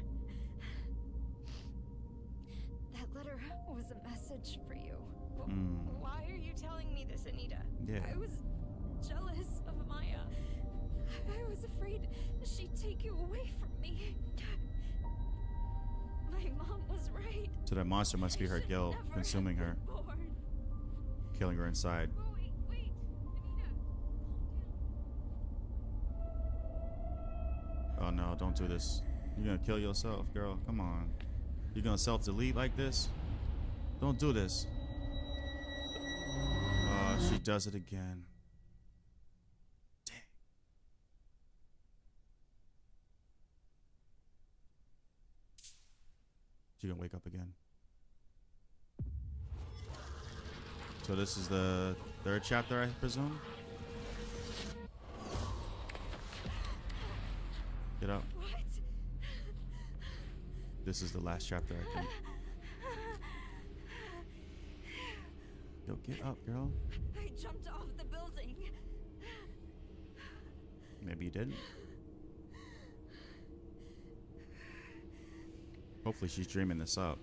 That letter was a message for you. Why are you telling me this, Anita? Yeah. I was jealous of Maya. I was afraid she'd take you away from me. My mom was right. So that monster must be I her should guilt, never consuming have her, been born. killing her inside. Oh, wait, Anita. Oh no, don't do this. You're gonna kill yourself, girl. Come on. You're gonna self-delete like this? Don't do this. Oh, she does it again. Dang. She gonna wake up again. So this is the third chapter, I presume? Get up. What? This is the last chapter, I think. Yo, get up, girl. I jumped off the building. Maybe you didn't. Hopefully she's dreaming this up.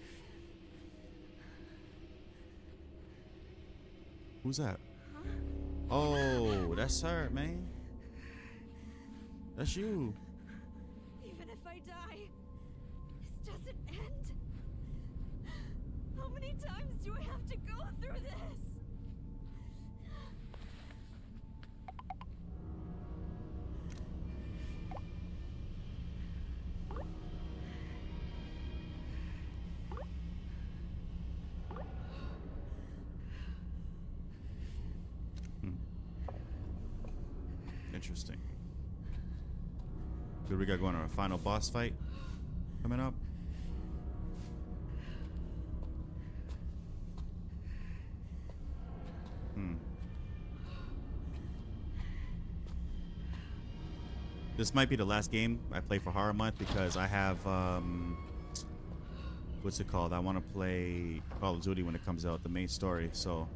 Who's that? Huh? Oh, that's her, man. That's you. Even if I die, this doesn't end. How many times do I have to go through this? Interesting. Good, we got going on our final boss fight coming up. This might be the last game I play for Horror Month because I have what's it called? I want to play Call of Duty when it comes out, the main story. So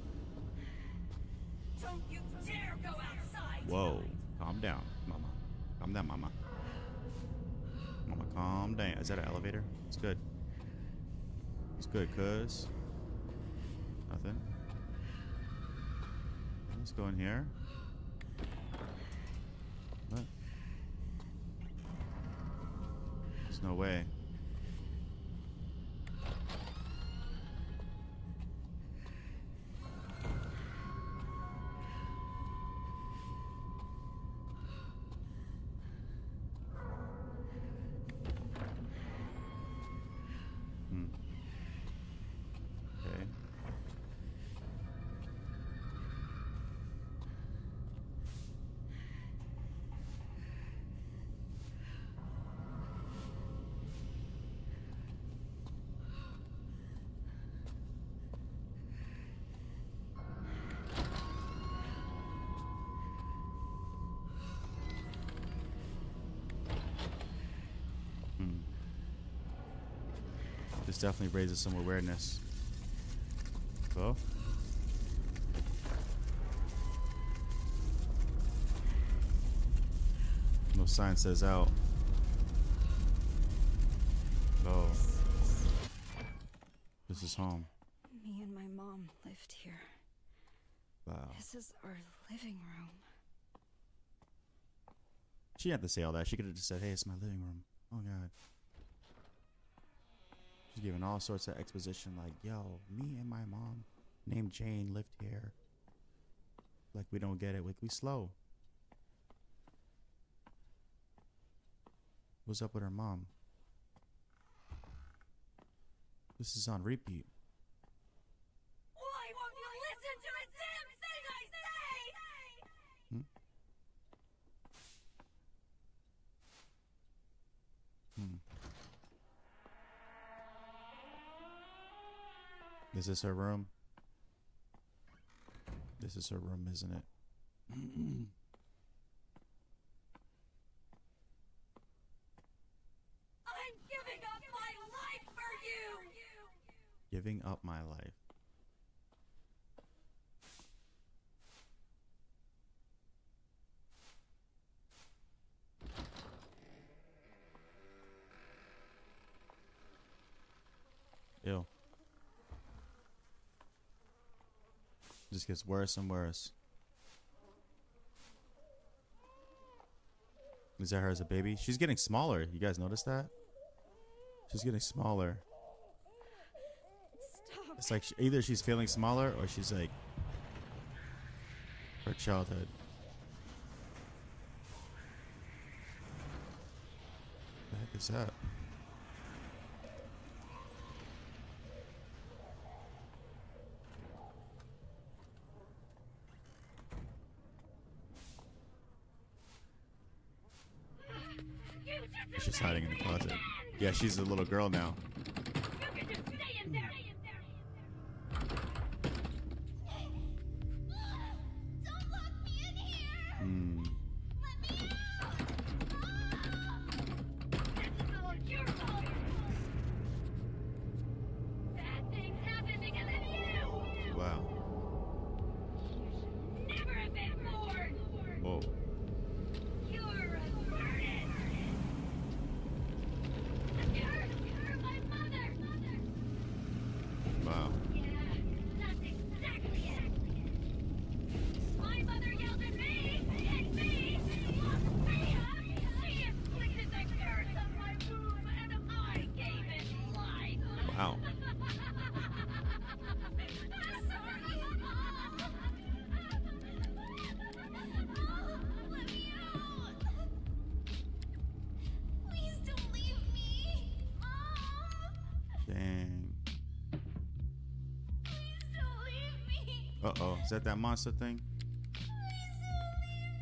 Don't you dare go outside! whoa, calm down, mama. Calm down, mama. Mama, calm down. Is that an elevator? It's good. It's good, cuz. Nothing. Let's go in here. What? There's no way. definitely raises some awareness. Oh. No sign says out. Oh. This is home. Me and my mom lived here. Wow. This is our living room. She didn't have to say all that. She could have just said, hey, it's my living room. Oh, God. She's giving all sorts of exposition like, yo, me and my mom named Jane lived here. Like, we don't get it. Like, we slow. What's up with her mom? This is on repeat. Why won't you listen to a damn thing I say? Is this her room? This is her room, isn't it? I'm giving up my life for you! Giving up my life. Ew. Just gets worse and worse. Is that her as a baby? She's getting smaller. You guys notice that? She's getting smaller. Stop. It's like either she's feeling smaller or she's like her childhood. What the heck is that? She's hiding in the closet. Yeah, she's a little girl now. You can just stay in there! Don't lock me in here! Let me out! This is all your fault! Bad things happen because of you! Wow. You should never have been born! Whoa. You're a burden! You're my mother! Wow. Yeah, that's exactly it! My mother yelled at me! Hit me! Locked me up! She inflicted the curse on my womb, and I gave it life! Wow. I'm sorry! Let me out! Please don't leave me! Mom! Dang. Please don't leave me! Uh-oh. Is that monster thing? Please don't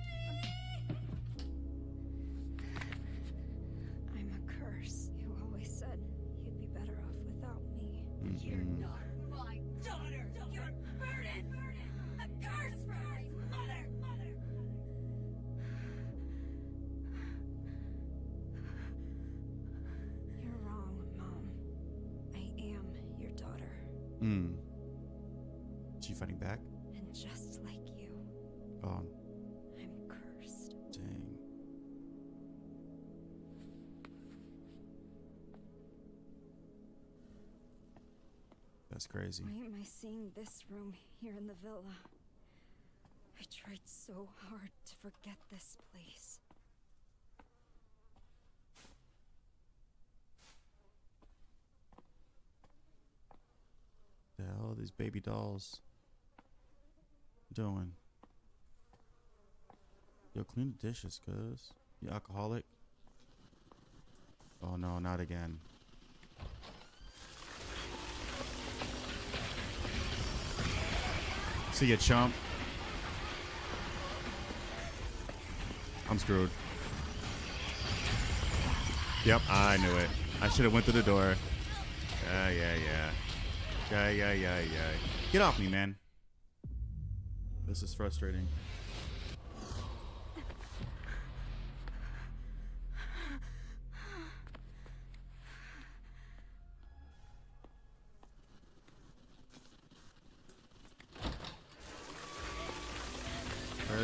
leave me! I'm a curse. You always said you'd be better off without me. You're not my daughter! You're a burden! A curse from my mother! You're wrong, Mom. I am your daughter. Is she fighting back? And just like you, Oh, I'm cursed. dang. That's crazy. Why am I seeing this room here in the villa? I tried so hard to forget this place. The hell are these baby dolls doing? Yo, clean the dishes, cuz. You alcoholic? Oh no, not again. See ya, chump. I'm screwed. Yep, I knew it. I should have went through the door. Yeah. Get off me, man. This is frustrating.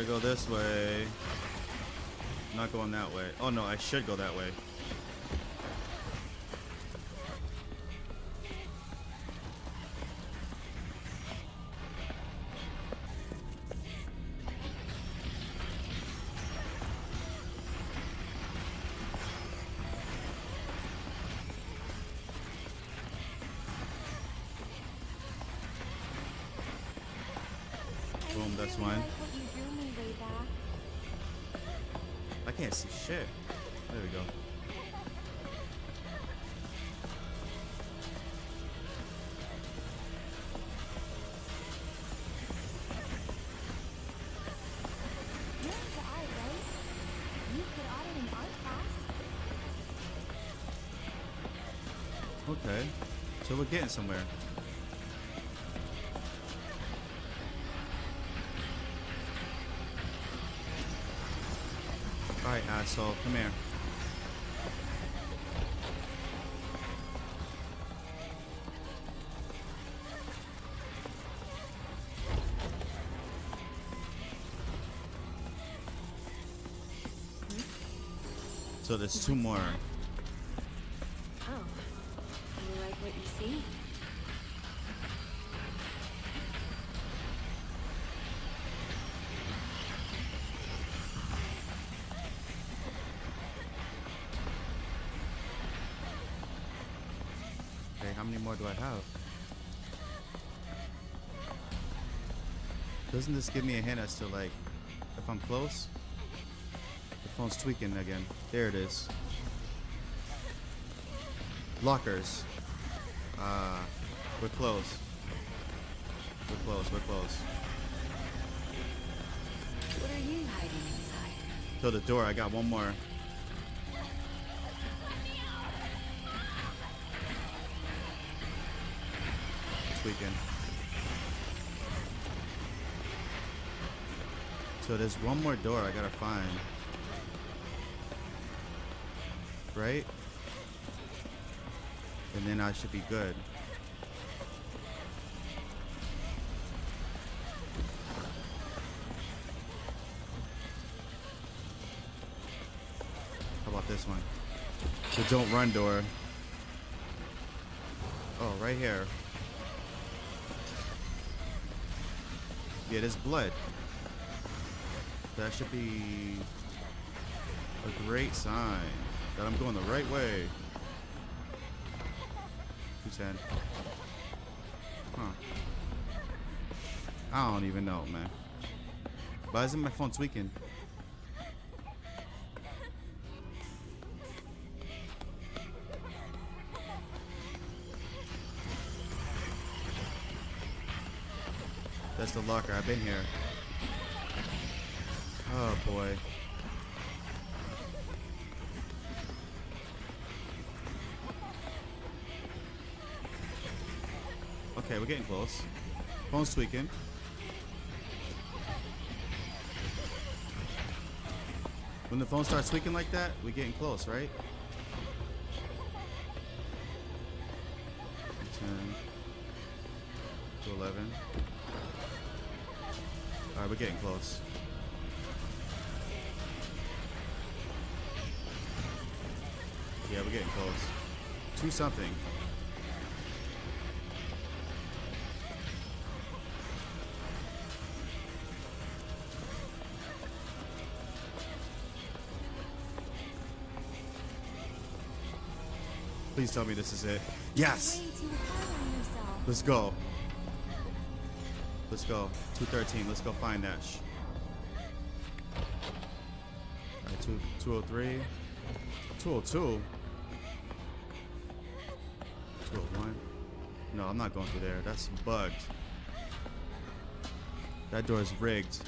go this way. I'm not going that way. Oh no, I should go that way. Boom, that's one. I can't see shit. There we go. You're into art, right? You could audit an art class. Okay. So we're getting somewhere. Alright, asshole, come here. So there's two more. Oh, you like what you see? Okay, how many more do I have? Doesn't this give me a hint as to, like, if I'm close? The phone's tweaking again. There it is. Lockers. We're close. We're close, we're close. What are you hiding inside? To the door, I got one more. Tweaking. So there's one more door I gotta find. Right? And then I should be good. How about this one? The don't run door. Oh, right here. Yeah, there's blood. That should be a great sign that I'm going the right way. 210. Huh. I don't even know, man. Why isn't my phone tweaking? That's the locker. I've been here. Oh boy. Okay, we're getting close. Phone's tweaking. When the phone starts tweaking like that, we're getting close, right? 10 to 11. Alright, we're getting close. Yeah, we're getting close. 2 something. Please tell me this is it. Yes! Way too hard on yourself. Let's go. Let's go. 213. Let's go find that. Alright, 203. 202. 201. No, I'm not going through there. That's bugged. That door is rigged.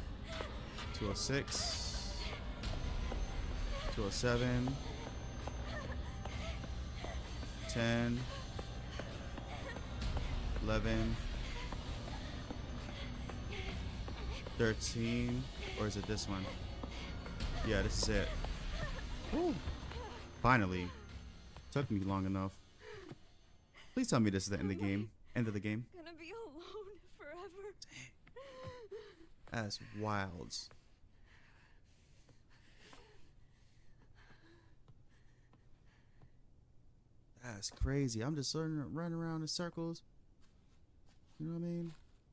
206. 207. 10. 11. 13. Or is it this one? Yeah, this is it. Woo. Finally. Took me long enough. Please tell me this is the end of the game. End of the game. Gonna be alone forever. That's wild. That's crazy. I'm just running around in circles. You know what I mean?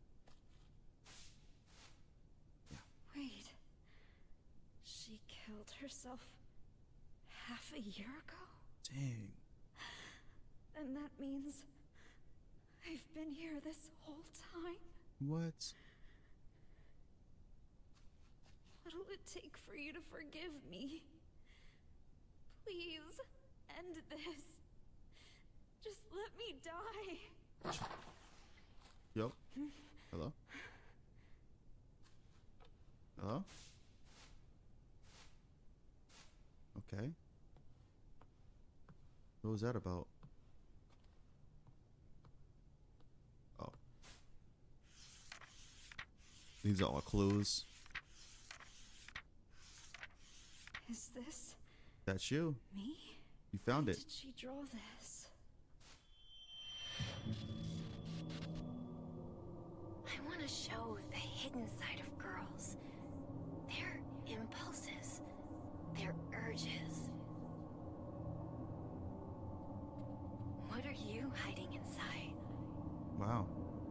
Wait. She killed herself half a year ago? Dang. And that means I've been here this whole time? What? What'll it take for you to forgive me? Please, end this. Just let me die. Yo. Hello? Hello? Okay. What was that about? Oh. These are all clues. Is this That's you. me? You found When it. did she draw this? I want to show the hidden side of girls. Their impulses, their urges. What are you hiding inside? Wow.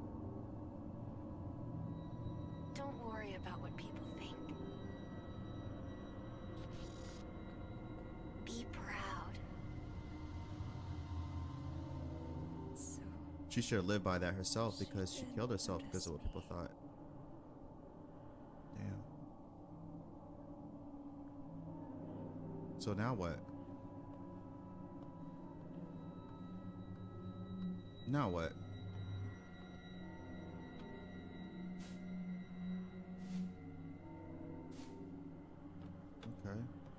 Don't worry about what people think. Be proud. So She should have lived by that herself because she killed herself because of what people thought. Damn. So now what? Now what? Okay.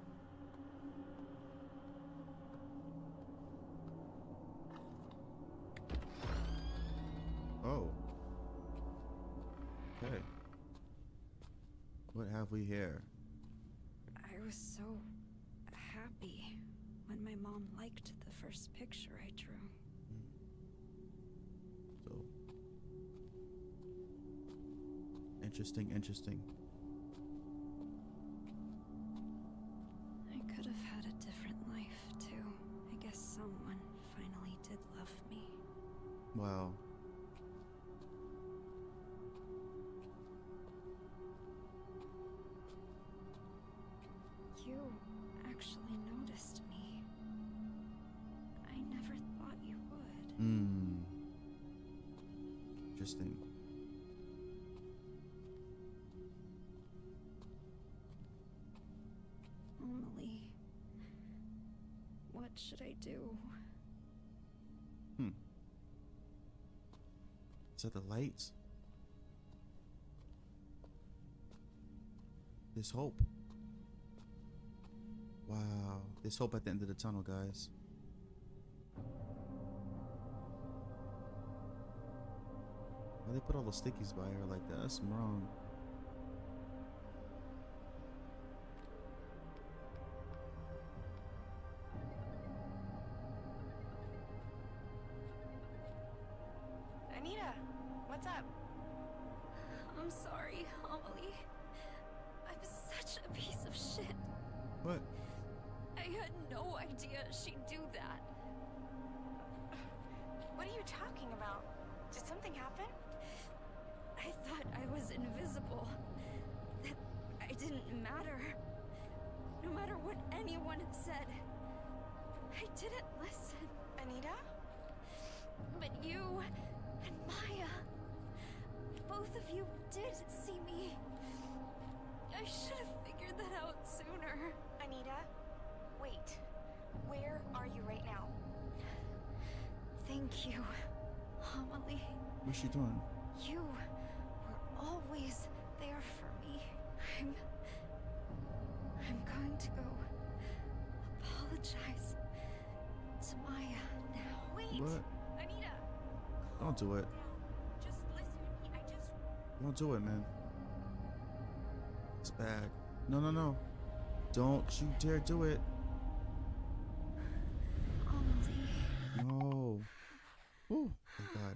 Oh. Okay. What have we here? I was so happy when my mom liked the first picture I drew. So interesting. I could have had a different life, too. I guess someone finally did love me. Wow. You actually noticed me. I never thought you would. Interesting. Emily, what should I do? Is that the lights? There's hope. Wow. There's hope at the end of the tunnel, guys. Why they put all the stickies by her like that? That's wrong. Anita, what's up? I'm sorry, Emily. I'm such a piece of shit. What? I had no idea she'd do that. What are you talking about? Did something happen? I thought I was invisible. That I didn't matter. No matter what anyone said. I didn't listen. Anita? But you and Maya, both of you did see me. I should have figured that out sooner. Anita? Wait. Where are you right now? Thank you, Emily. What's she doing? You were always there for me. I'm going to go apologize to Maya now. Wait! What? Anita! Don't do it. Just listen to me. Don't do it, man. It's bad. No. Don't you dare do it. Emily. No. Oh, thank God.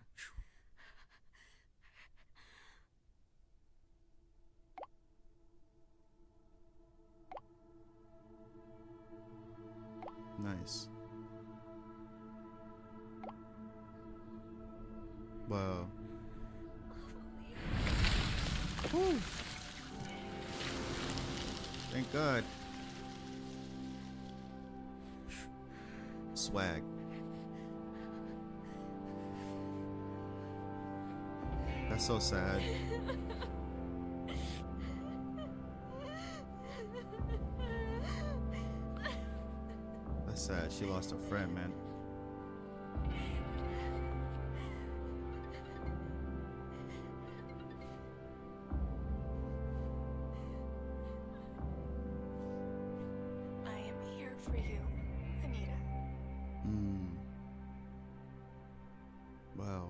Nice. Wow. Whew. Thank God. Swag. That's so sad. That's sad. She lost a friend, man. I am here for you, Anita. Wow.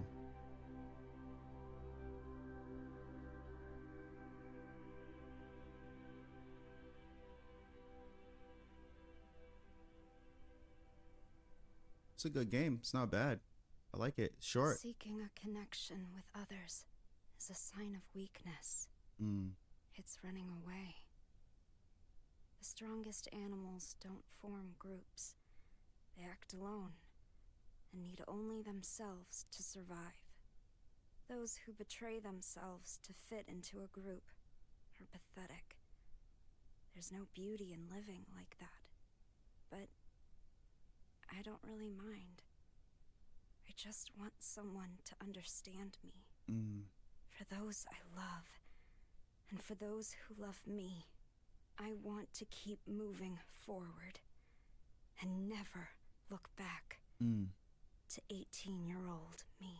It's a good game. It's not bad. I like it. Short. Seeking a connection with others is a sign of weakness. It's running away. The strongest animals don't form groups. They act alone and need only themselves to survive. Those who betray themselves to fit into a group are pathetic. There's no beauty in living like that. But I don't really mind. I just want someone to understand me. For those I love, and for those who love me, I want to keep moving forward and never look back to 18-year-old me.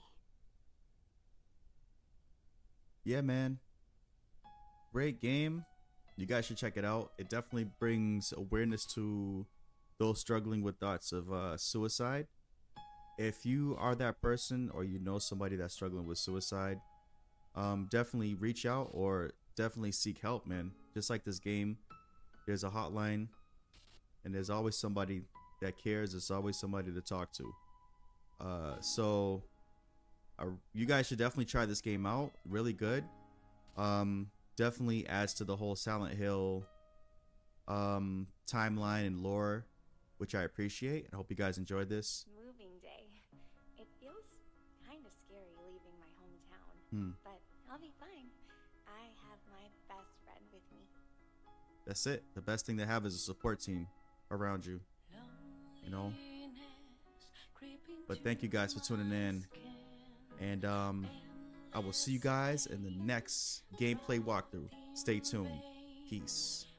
Yeah, man. Great game. You guys should check it out. It definitely brings awareness to those struggling with thoughts of suicide. If you are that person or you know somebody that's struggling with suicide, definitely reach out or definitely seek help, man. Just like this game, there's a hotline and there's always somebody that cares. There's always somebody to talk to. So you guys should definitely try this game out. Really good. Definitely adds to the whole Silent Hill timeline and lore, which I appreciate. I hope you guys enjoyed this. Moving day. It feels kind of scary leaving my hometown, but I'll be fine. I have my best friend with me. That's it. The best thing to have is a support team around you, you know. But thank you guys for tuning in, and I will see you guys in the next gameplay walkthrough. Stay tuned. Peace.